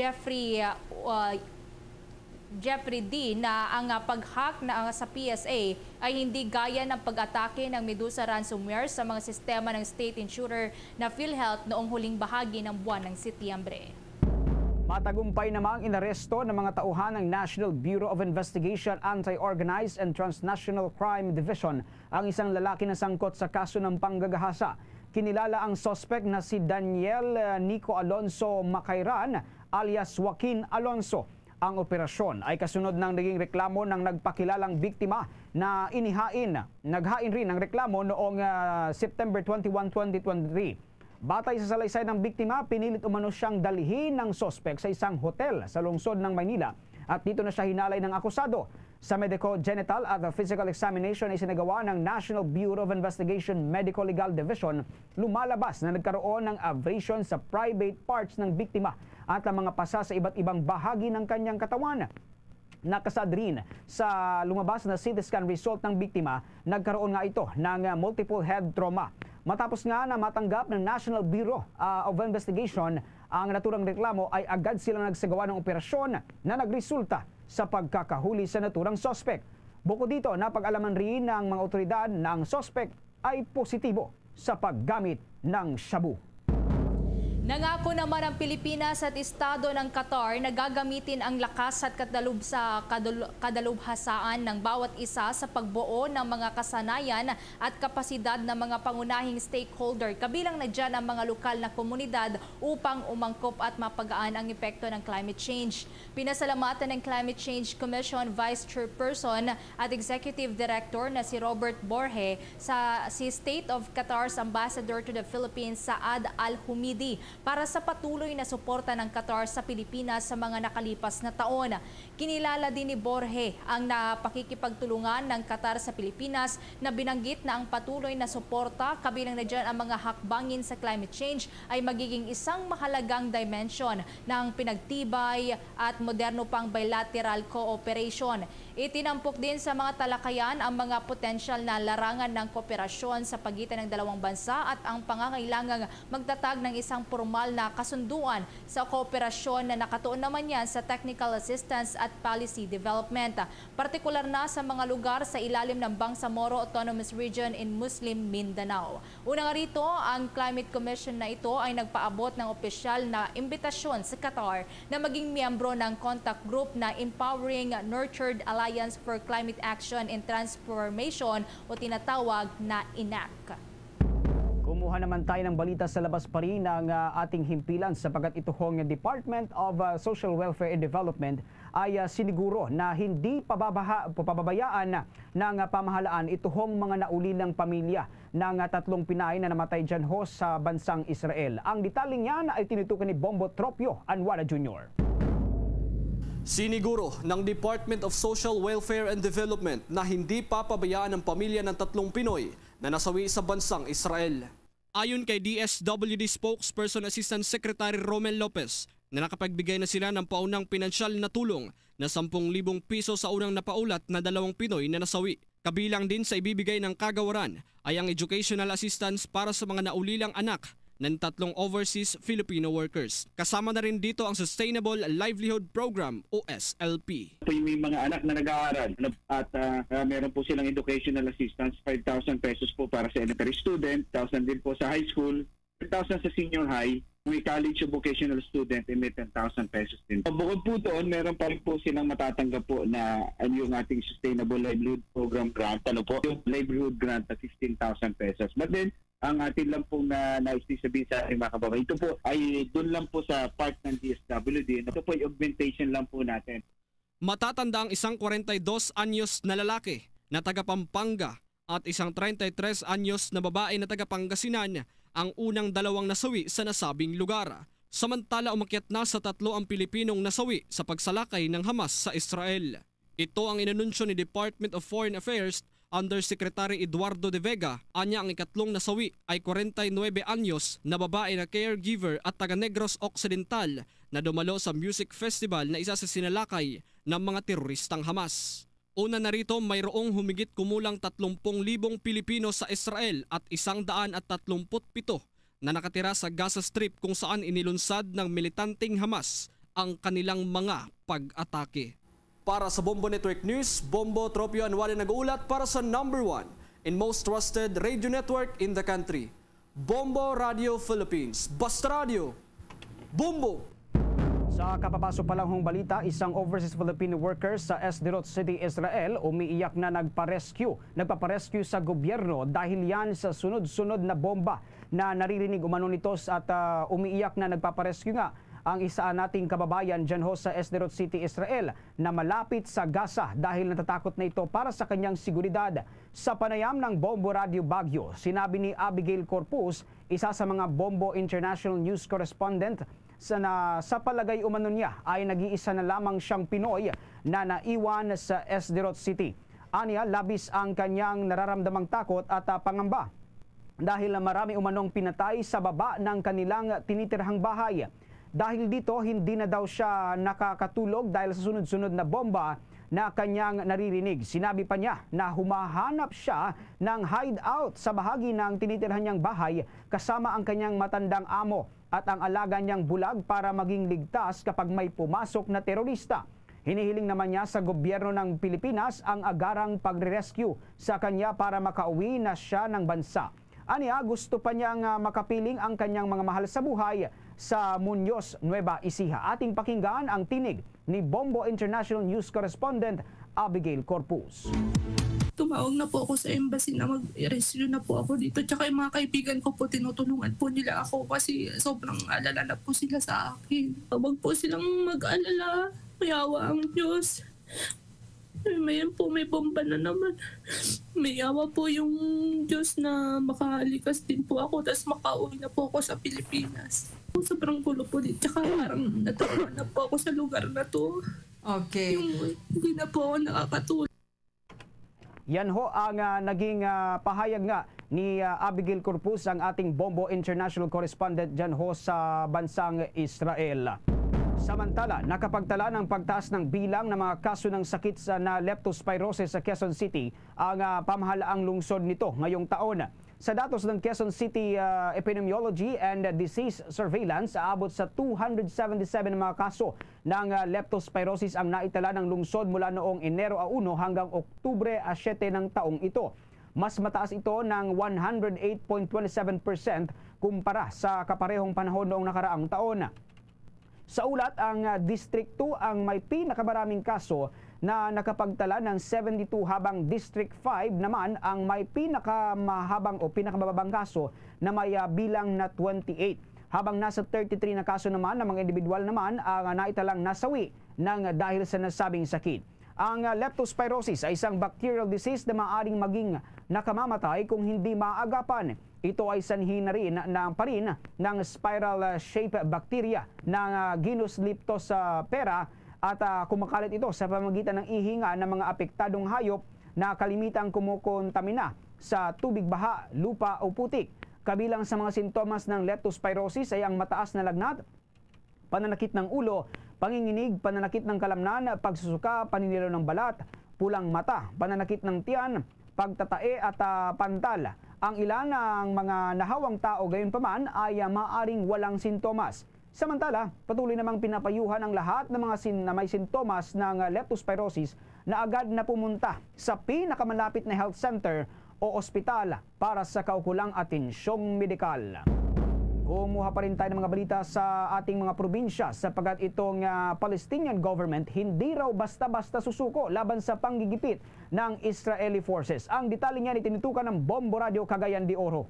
Jeffrey D. na ang pag-hack na sa PSA ay hindi gaya ng pag-atake ng Medusa ransomware sa mga sistema ng state insurer na PhilHealth noong huling bahagi ng buwan ng Setyembre. Matagumpay namang inaresto ng mga tauhan ng National Bureau of Investigation Anti-Organized and Transnational Crime Division ang isang lalaki na sangkot sa kaso ng panggagahasa. Kinilala ang suspect na si Daniel Nico Alonso Macairan alias Joaquin Alonso. Ang operasyon ay kasunod ng naging reklamo ng nagpakilalang biktima na naghain rin ng reklamo noong September 21, 2023. Batay sa salaysay ng biktima, pinilit umano siyang dalhin ng sospek sa isang hotel sa lungsod ng Maynila at dito na siya hinalay ng akusado. Sa medico-genital at physical examination ay sinagawa ng National Bureau of Investigation Medical Legal Division, lumalabas na nagkaroon ng abrasion sa private parts ng biktima at ang mga pasa sa iba't ibang bahagi ng kanyang katawan. Nakasad rin sa lumabas na CT scan result ng biktima, nagkaroon nga ito ng multiple head trauma. Matapos nga na matanggap ng National Bureau of Investigation ang naturang reklamo ay agad silang nagsagawa ng operasyon na nagresulta sa pagkakahuli sa naturang suspect. Bukod dito, napag-alaman rin ng mga otoridad na ang suspect ay positibo sa paggamit ng shabu. Nangako naman ang Pilipinas at Estado ng Qatar na gagamitin ang lakas at kadalubhasaan ng bawat isa sa pagbuo ng mga kasanayan at kapasidad ng mga pangunahing stakeholder, kabilang na dyan ang mga lokal na komunidad upang umangkop at mapagaan ang epekto ng climate change. Pinasalamatan ng Climate Change Commission Vice Chairperson at Executive Director na si Robert Borge si State of Qatar's Ambassador to the Philippines, Saad Al-Humidi, para sa patuloy na suporta ng Qatar sa Pilipinas sa mga nakalipas na taon. Kinilala din ni Borge ang napakikipagtulungan ng Qatar sa Pilipinas na binanggit na ang patuloy na suporta, kabilang na dyan ang mga hakbangin sa climate change, ay magiging isang mahalagang dimension ng pinagtibay at moderno pang bilateral cooperation. Itinampok din sa mga talakayan ang mga potensyal na larangan ng kooperasyon sa pagitan ng dalawang bansa at ang pangangailangang magtatag ng isang formal na kasunduan sa kooperasyon na nakatuon naman yan sa technical assistance at policy development, partikular na sa mga lugar sa ilalim ng Bangsamoro Autonomous Region in Muslim Mindanao. Una nga rito, ang Climate Commission na ito ay nagpaabot ng opisyal na imbitasyon sa Qatar na maging miyembro ng contact group na Empowering Nurtured Alliance for Climate Action and Transformation o tinatawag na INAC. Kumuha naman tayo ng balita sa labas pa rin ng ating himpilan sapagat ito hong Department of Social Welfare and Development ay siniguro na hindi pababayaan ng pamahalaan ito hong mga naulilang pamilya ng 3 Pinay na namatay dyan ho sa bansang Israel. Ang detalye niyan ay tinutukan ni Bombo Tropio Anwara Jr. Siniguro ng Department of Social Welfare and Development na hindi papabayaan ang pamilya ng 3 Pinoy na nasawi sa bansang Israel. Ayon kay DSWD Spokesperson Assistant Secretary Romel Lopez, na nakapagbigay na sila ng paunang pinansyal na tulong na 10,000 piso sa unang napaulat na 2 Pinoy na nasawi. Kabilang din sa ibibigay ng kagawaran ay ang educational assistance para sa mga naulilang anak ng 3 overseas Filipino workers. Kasama na rin dito ang Sustainable Livelihood Program o SLP. Po yung may mga anak na nag-aaral at meron po silang educational assistance, 5,000 pesos po para sa elementary student, 1,000 din po sa high school, 10,000 sa senior high, may college o vocational student may 10,000 pesos din. Bukod po doon, meron pa rin po silang matatanggap po na yung ating Sustainable Livelihood Program grant, yung livelihood grant na 15,000 pesos. But then, ang atin lang po na naisasabihin sa ating mga kababayan, ito po ay doon lang po sa part ng DSWD. Ito po ay augmentation lang po natin. Matatanda ang isang 42 anyos na lalaki na taga Pampanga at isang 33 anyos na babae na taga Pangasinan ang unang dalawang nasawi sa nasabing lugar. Samantala umakyat na sa 3 ang Pilipinong nasawi sa pagsalakay ng Hamas sa Israel. Ito ang inanunsyo ni Department of Foreign Affairs Undersecretary Eduardo de Vega. Anya ang ikatlong nasawi ay 49 anyos na babae na caregiver at taga Negros Occidental na dumalo sa music festival na isa sa sinalakay ng mga teroristang Hamas. Una na rito, mayroong humigit kumulang 30,000 Pilipino sa Israel at 137 na nakatira sa Gaza Strip kung saan inilunsad ng militanteng Hamas ang kanilang mga pag-atake. Para sa Bombo Network News, Bombo Tropio Anwali nag-uulat para sa #1 and most trusted radio network in the country. Bombo Radio Philippines. Basta Radio. Bombo! Sa kapapasok pa lang hong balita, isang overseas Filipino worker sa Sderot City, Israel, umiiyak na nagpaparescue sa gobyerno dahil yan sa sunod-sunod na bomba na naririnig umano nito at umiiyak na nagpaparescue nga ang isa nating kababayan dyan ho sa Sderot City, Israel na malapit sa Gaza dahil natatakot na ito para sa kanyang seguridad. Sa panayam ng Bombo Radio Baguio, sinabi ni Abigail Corpus, isa sa mga Bombo International News Correspondent, sa palagay umano niya ay nag-iisa na lamang siyang Pinoy na naiwan sa Sderot City. Aniya, labis ang kanyang nararamdamang takot at pangamba dahil marami umanong pinatay sa baba ng kanilang tinitirhang bahay. Dahil dito, hindi na daw siya nakakatulog dahil sa sunod-sunod na bomba na kanyang naririnig. Sinabi pa niya na humahanap siya ng hideout sa bahagi ng tinitirhan niyang bahay kasama ang kanyang matandang amo at ang alaga niyang bulag para maging ligtas kapag may pumasok na terorista. Hinihiling naman niya sa gobyerno ng Pilipinas ang agarang pagre-rescue sa kanya para makauwi na siya ng bansa. Aniya, gusto pa niyang makapiling ang kanyang mga mahal sa buhay sa Muñoz, Nueva Ecija. Ating pakinggan ang tinig ni Bombo International News Correspondent Abigail Corpus. Tumawag na po ako sa embassy na mag-rescue na po ako dito. Tsaka yung mga kaibigan ko po, tinutulungan po nila ako kasi sobrang alala na po sila sa akin. Huwag po silang mag-alala. Mayawa ang Diyos. Mayroon po, may bomba na naman. Mayawa po yung Diyos na makahalikas din po ako tapos makauwi na po ako sa Pilipinas. Sobrang gulo po dito. Tsaka parang natawa na po ako sa lugar na to. Okay. Hindi na po ako nakakatulog. Yan ho ang naging pahayag nga ni Abigail Corpus, ang ating Bombo International Correspondent dyan ho sa bansang Israel. Samantala, nakapagtala ng pagtaas ng bilang ng mga kaso ng sakit na leptospirosis sa Quezon City ang pamahalaang lungsod nito ngayong taon. Sa datos ng Quezon City Epidemiology and Disease Surveillance, aabot sa 277 mga kaso ng leptospirosis ang naitala ng lungsod mula noong Enero 1 hanggang Oktubre 7 ng taong ito. Mas mataas ito ng 108.27% kumpara sa kaparehong panahon noong nakaraang taon. Sa ulat, ang District 2 ang may pinakamaraming kaso na nakapagtala ng 72 habang District 5 naman ang may pinakamahabang o pinakamababang kaso na may bilang na 28. Habang nasa 33 na kaso naman ng mga individual naman ang naitalang nasawi ng dahil sa nasabing sakit. Ang leptospirosis ay isang bacterial disease na maaaring maging nakamamatay kung hindi maagapan. Ito ay sanhi na rin ng spiral shape bacteria ng genus Leptospira at kumakalat ito sa pamamagitan ng ihinga ng mga apektadong hayop na kalimitang kumukontamina sa tubig, baha, lupa o putik. Kabilang sa mga sintomas ng leptospirosis ay ang mataas na lagnat, pananakit ng ulo, panginginig, pananakit ng kalamnan, pagsusuka, paninilo ng balat, pulang mata, pananakit ng tiyan, pagtatae at pantal. Ang ilan ng mga nahawang tao gayunpaman ay maaring walang sintomas. Samantala, patuloy namang pinapayuhan ang lahat ng mga na may sintomas ng leptospirosis na agad na pumunta sa pinakamalapit na health center o ospital para sa kaukulang atensyong medikal. Kumuha pa rin tayo ng mga balita sa ating mga probinsya sapagkat itong Palestinian government hindi raw basta-basta susuko laban sa panggigipit ng Israeli forces. Ang detalye niyan itinutukan ng Bombo Radio Cagayan de Oro.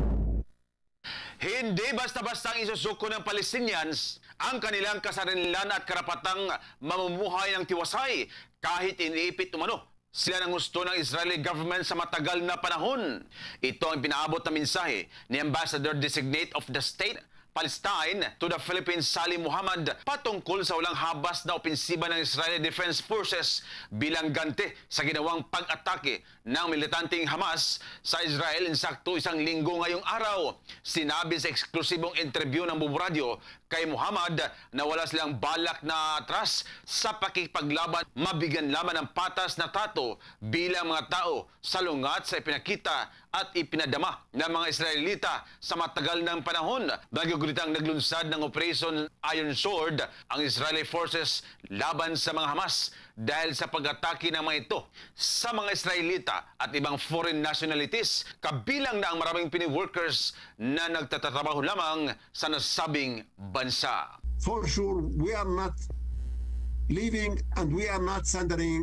Hindi basta-bastang isusuko ng Palestinians ang kanilang kasarilan at karapatang mamumuhay ng tiwasay kahit iniipit umano sila ng gusto ng Israeli government sa matagal na panahon. Ito ang pinaabot na mensahe ni Ambassador Designate of the State Palestine to the Philippines, Salim Muhammad, patungkol sa walang habas na opensiba ng Israeli Defense Forces bilang ganti sa ginawang pag-atake ng militanteng Hamas sa Israel insakto isang linggo ngayong araw. Sinabi sa eksklusibong interview ng Bombo Radio kay Muhammad na wala silang balak na atras sa pakikipaglaban, mabigyan lamang ng patas na trato bilang mga tao salungat sa ipinakita at ipinadama ng mga Israelita sa matagal ng panahon. Nagugulitang naglunsad ng Operation Iron Sword ang Israeli forces laban sa mga Hamas dahil sa pag-atake ng mga ito sa mga Israelita at ibang foreign nationalities, kabilang na ang maraming Pinoy workers na nagtatrabaho lamang sa nasabing bansa. For sure, we are not leaving and we are not surrendering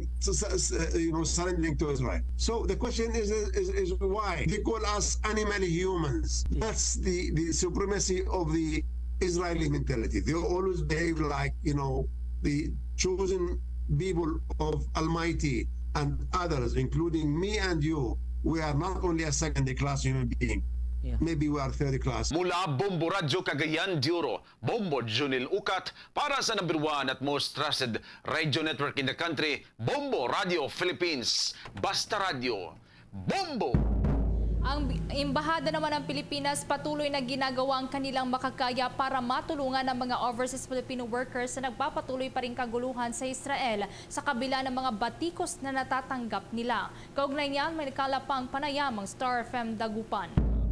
to Israel. So the question is why? They call us animal humans. That's the supremacy of the Israeli mentality. They always behave like, the chosen people of Almighty and others, including me and you. We are not only a second-class human being. Maybe we are third class. Mula Bombo Radio Cagayan de Oro, Bombo Junil Ukat para sa number 1 at most trusted radio network in the country, Bombo Radio Philippines. Basta Radio, Bombo! Ang Embahada naman ng Pilipinas patuloy na ginagawa ang kanilang makakaya para matulungan ang mga overseas Filipino workers na nagpapatuloy pa rin kaguluhan sa Israel sa kabila ng mga batikos na natatanggap nila. Kaugnay niyan, may nakalapang panayam ang Star FM Dagupan.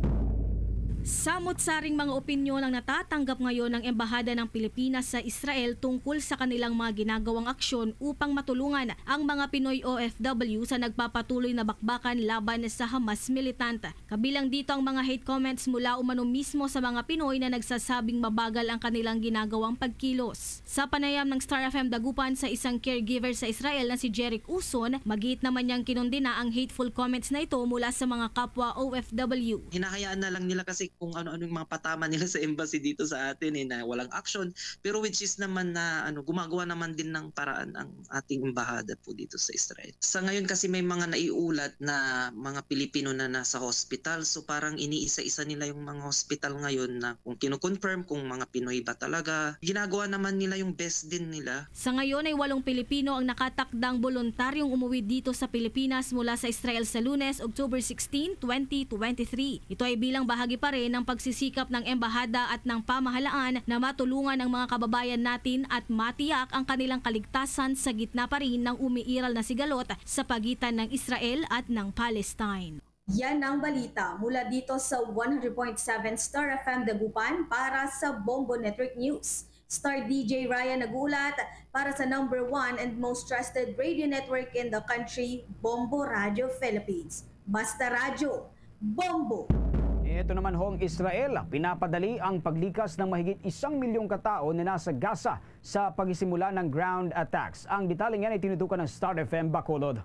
Samot-saring mga opinyon ang natatanggap ngayon ng Embahada ng Pilipinas sa Israel tungkol sa kanilang mga ginagawang aksyon upang matulungan ang mga Pinoy OFW sa nagpapatuloy na bakbakan laban sa Hamas militant. Kabilang dito ang mga hate comments mula umano mismo sa mga Pinoy na nagsasabing mabagal ang kanilang ginagawang pagkilos. Sa panayam ng Star FM Dagupan sa isang caregiver sa Israel na si Jeric Uson, magiit naman niyang kinundina ang hateful comments na ito mula sa mga kapwa OFW. Hinahayaan na lang nila kasi kung ano-ano yung mga patama nila sa embassy dito sa atin na walang action, pero which is naman na gumagawa naman din ng paraan ang ating embahada po dito sa Israel. Sa ngayon kasi may mga naiulat na mga Pilipino na nasa hospital, so parang iniisa-isa nila yung mga hospital ngayon na kung kino-confirm kung mga Pinoy ba talaga. Ginagawa naman nila yung best din nila. Sa ngayon ay 8 Pilipino ang nakatakdang voluntaryong umuwi dito sa Pilipinas mula sa Israel sa Lunes, October 16, 2023. Ito ay bilang bahagi pa rin ng pagsisikap ng embahada at ng pamahalaan na matulungan ang mga kababayan natin at matiyak ang kanilang kaligtasan sa gitna pa rin ng umiiral na sigalot sa pagitan ng Israel at ng Palestine. Yan ang balita mula dito sa 100.7 Star FM Dagupan para sa Bombo Network News. Star DJ Ryan nagulat para sa number 1 and most trusted radio network in the country, Bombo Radio Philippines. Basta Radio, Bombo! Ito naman hong Israel, pinapadali ang paglikas ng mahigit 1 milyong katao na nasa Gaza sa pagsisimula ng ground attacks. Ang detalye niyan ay tinutukan ng Star FM Bacolod.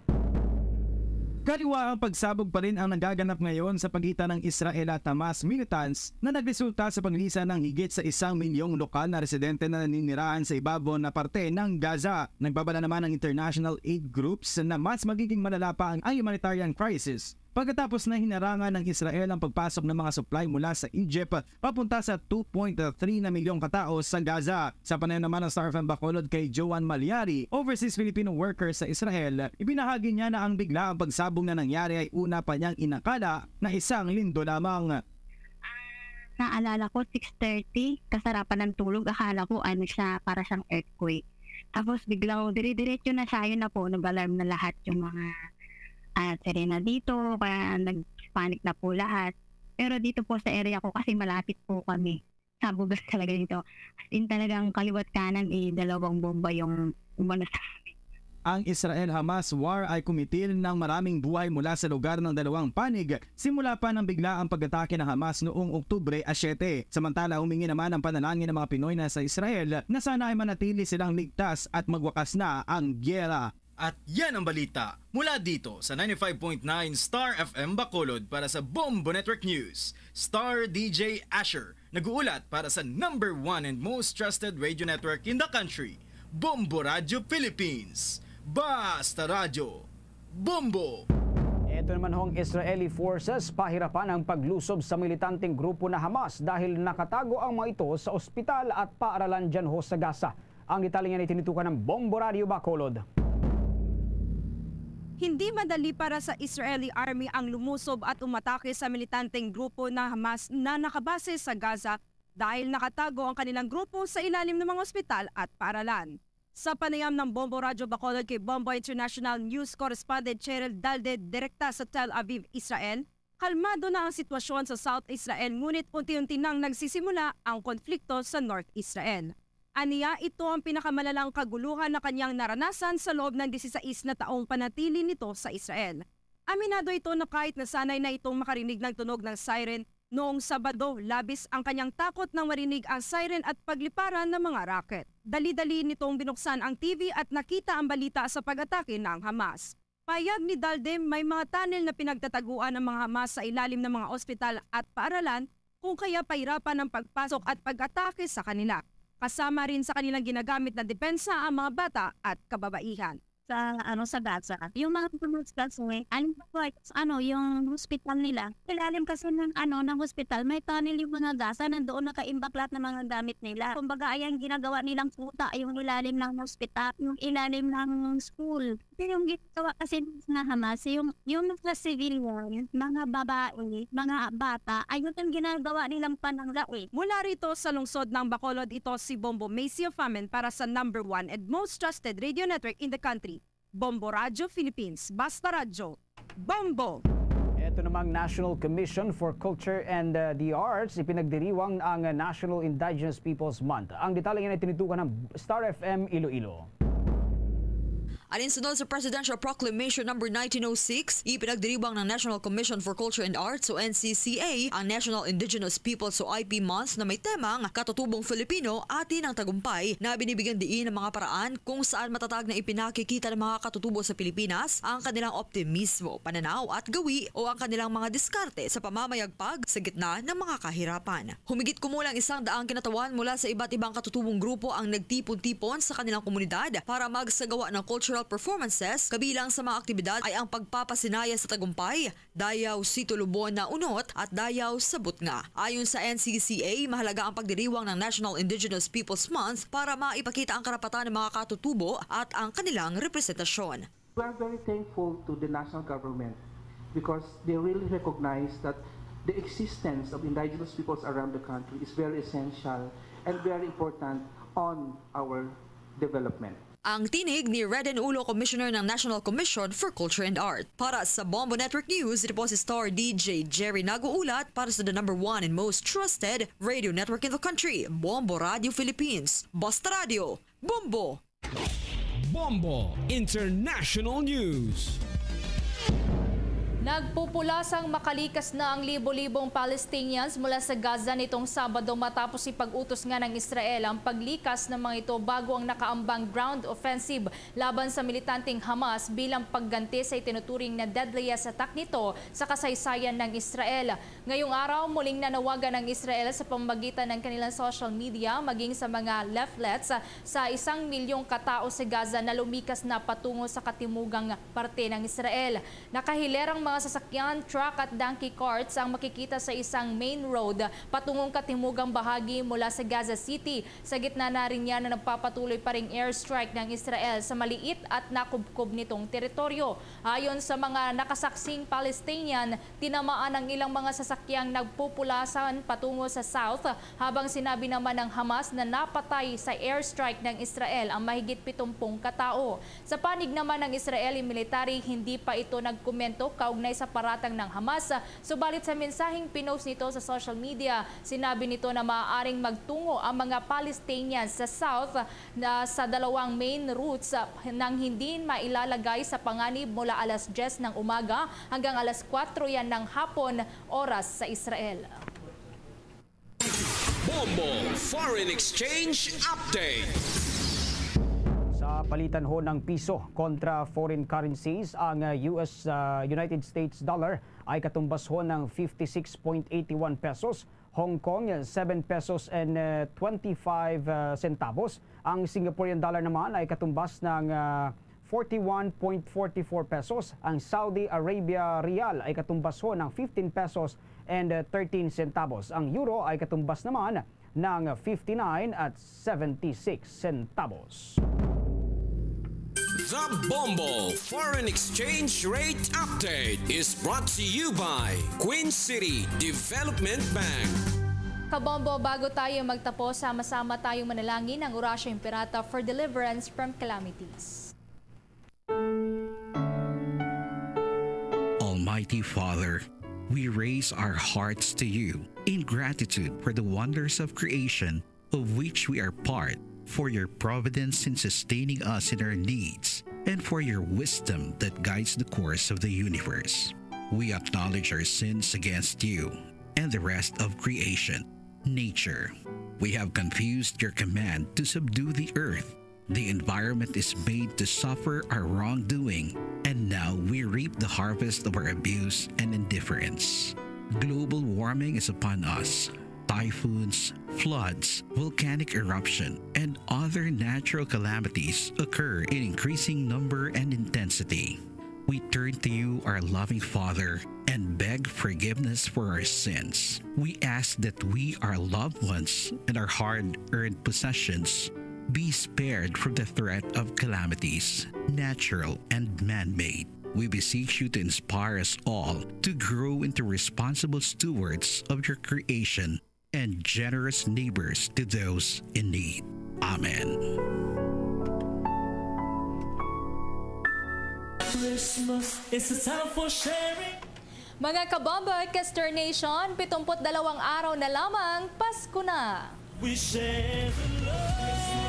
Kaliwa ang pagsabog pa rin ang nagaganap ngayon sa pagitan ng Israel at Hamas militants na nagresulta sa paglisa ng higit sa 1 milyong lokal na residente na naninirahan sa ibabaw na parte ng Gaza. Nagbabala naman ng international aid groups na mas magiging malala pa ang humanitarian crisis pagkatapos na hinarangan ng Israel ang pagpasok ng mga supply mula sa Egypt papunta sa 2.3 na milyong katao sa Gaza. Sa panayam naman ng Star FM Bacolod kay Joan Malyari, overseas Filipino worker sa Israel, ibinahagi niya na ang bigla ang pagsabog na nangyari ay una pa niyang inakala na 1 linggo lamang. Naalala ko 6:30, kasarapan ng tulog, akala ko siya para siyang earthquake. Tapos biglang dire-diretso na siya, yun na po, nag-alarm na lahat yung mga sirena dito, kaya nagpapanik na po lahat. Pero dito po sa area ko kasi malapit po kami. Sabugas talaga dito. As in talagang kaliwat kanan dalawang bomba yung umano sa amin. Ang Israel-Hamas war ay kumitil ng maraming buhay mula sa lugar ng dalawang panig simula pa ng biglaang pag-atake ng Hamas noong Oktubre 7. Samantala humingi naman ang panalangin ng mga Pinoy na sa Israel na sana ay manatili silang ligtas at magwakas na ang gyera. At yan ang balita mula dito sa 95.9 Star FM Bacolod para sa Bombo Network News. Star DJ Asher nag-uulat para sa number 1 and most trusted radio network in the country, Bombo Radio Philippines. Basta Radio, Bombo! Ito naman hong Israeli forces pahirapan ang paglusob sa militanteng grupo na Hamas dahil nakatago ang mga ito sa ospital at paaralan dyan ho sa Gaza. Ang detalye niyan ay tinitukan ng Bombo Radio Bacolod. Hindi madali para sa Israeli Army ang lumusob at umatake sa militanteng grupo na Hamas na nakabase sa Gaza dahil nakatago ang kanilang grupo sa ilalim ng mga ospital at paaralan. Sa panayam ng Bombo Radio Bacolod kay Bombo International News Correspondent Cheryl Dalde direkta sa Tel Aviv, Israel, kalmado na ang sitwasyon sa South Israel ngunit unti-unti nang nagsisimula ang konflikto sa North Israel. Aniya, ito ang pinakamalalang kaguluhan na kanyang naranasan sa loob ng 16 na taong panatili nito sa Israel. Aminado ito na kahit nasanay na itong makarinig ng tunog ng siren, noong Sabado, labis ang kanyang takot nang marinig ang siren at pagliparan ng mga rocket. Dali-dali nitong binuksan ang TV at nakita ang balita sa pag-atake ng Hamas. Payag ni Dalde, may mga tunnel na pinagtataguan ng mga Hamas sa ilalim ng mga ospital at paaralan kung kaya pahirapan ng pagpasok at pag-atake sa kanila. Kasama rin sa kanilang ginagamit na depensa ang mga bata at kababaihan. Sa Gaza. Yung mga yung hospital nila. Ilalim kasi ng hospital, may tunnel yung mga Gaza, nandoon nakaimbak lahat ng mga gamit nila. Kumbaga ay ang ginagawa nilang puta, yung ilalim ng hospital, yung ilalim ng school. Yung ginagawa kasi ng Hamas, yung mga civilian, mga babae, mga bata, ayun ang ginagawa nilang pananggawi. Mula rito sa lungsod ng Bacolod, ito si Bombo Maceo Famen para sa number 1 and most trusted radio network in the country, Bombo Radio Philippines. Basta Radio, Bombo! Ito namang National Commission for Culture and the Arts, ipinagdiriwang ang National Indigenous Peoples Month. Ang detalye ay tinitukan ng Star FM Iloilo. Alinsunod sa Presidential Proclamation No. 1906, ipinagdiriwang ng National Commission for Culture and Arts o NCCA ang National Indigenous Peoples o IP Month na may temang Katutubong Filipino, Atin ang Tagumpay, na binibigyan diin ng mga paraan kung saan matatag na ipinakikita ng mga katutubo sa Pilipinas ang kanilang optimismo, pananaw at gawi o ang kanilang mga diskarte sa pamamayagpag sa gitna ng mga kahirapan. Humigit kumulang 100 kinatawan mula sa iba't ibang katutubong grupo ang nagtipon-tipon sa kanilang komunidad para magsagawa ng cultural performances. Kabilang sa mga aktibidad ay ang pagpapasinaya sa tagumpay, dayaw si Tulubon na unot at dayaw sa butnga. Ayon sa NCCA, mahalaga ang pagdiriwang ng National Indigenous Peoples Month para maipakita ang karapatan ng mga katutubo at ang kanilang representasyon. We are very thankful to the national government because they really recognize that the existence of indigenous peoples around the country is very essential and very important on our development. Ang tinig ni Reden Ulo, Commissioner ng National Commission for Culture and Art. Para sa Bombo Network News, ito po si Star DJ Jerry nag-uulat para sa the number 1 and most trusted radio network in the country, Bombo Radio Philippines. Basta Radio, Bombo! Bombo International News. Nagpupulasang makalikas na ang libo-libong Palestinians mula sa Gaza nitong Sabado matapos ipag-utos nga ng Israel ang paglikas ng mga ito bago ang nakaambang ground offensive laban sa militanteng Hamas bilang pagganti sa itinuturing na deadliest attack nito sa kasaysayan ng Israel. Ngayong araw, muling nanawagan ng Israel sa pamamagitan ng kanilang social media maging sa mga leaflets sa 1 milyong katao sa Gaza na lumikas na patungo sa katimugang parte ng Israel. Nakahilerang mga sasakyan, truck at donkey carts ang makikita sa isang main road patungong katimugang bahagi mula sa Gaza City. Sa gitna na rin yan na nagpapatuloy pa ring airstrike ng Israel sa maliit at nakubkob nitong teritoryo. Ayon sa mga nakasaksing Palestinian, tinamaan ang ilang mga sasakyang nagpupulasan patungo sa south, habang sinabi naman ng Hamas na napatay sa airstrike ng Israel ang mahigit 70 katao. Sa panig naman ng Israeli military, hindi pa ito nagkomento kaugnay kaugnay sa paratang ng Hamas. Subalit sa mensaheng pinost nito sa social media, sinabi nito na maaaring magtungo ang mga Palestinians sa south sa dalawang main routes nang hindi mailalagay sa panganib mula alas 10 ng umaga hanggang alas 4 yan ng hapon oras sa Israel. Bombo Foreign Exchange Update. Sa palitan ho ng piso kontra foreign currencies, ang United States dollar ay katumbas ho ng 56.81 pesos, Hong Kong 7 pesos and 25 centavos. Ang Singaporean dollar naman ay katumbas ng 41.44 pesos. Ang Saudi Arabia Rial ay katumbas ho ng 15 pesos and 13 centavos. Ang euro ay katumbas naman ng 59 at 76 centavos. The Bombo Foreign Exchange Rate Update is brought to you by Queen City Development Bank. Kabombo, bago tayo magtapos, sama-sama tayong manalangin ang Orasyo Imperata for deliverance from calamities. Almighty Father, we raise our hearts to you in gratitude for the wonders of creation of which we are part, for your providence in sustaining us in our needs, and for your wisdom that guides the course of the universe. We acknowledge our sins against you and the rest of creation, nature. We have confused your command to subdue the earth. The environment is made to suffer our wrongdoing, and now we reap the harvest of our abuse and indifference. Global warming is upon us. Typhoons, floods, volcanic eruption, and other natural calamities occur in increasing number and intensity. We turn to you, our loving Father, and beg forgiveness for our sins. We ask that we, our loved ones, and our hard-earned possessions be spared from the threat of calamities, natural and man-made. We beseech you to inspire us all to grow into responsible stewards of your creation and generous neighbors to those in need. Amen. Christmas is a time for sharing. Mga kabombo at Caster Nation, 72 araw na lamang, Pasko na. We share the love.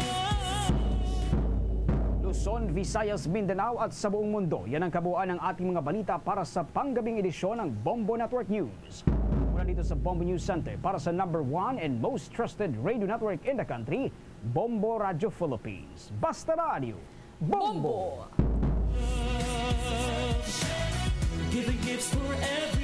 Luzon, Visayas, Mindanao at sa buong mundo. Yan ang kabuuan ng ating mga balita para sa panggabing edisyon ng Bombo Network News. Mula dito sa Bombo News Center para sa #1 and most trusted radio network in the country, Bombo Radio Philippines. Basta Radio, Bombo! Giving gifts for everyone.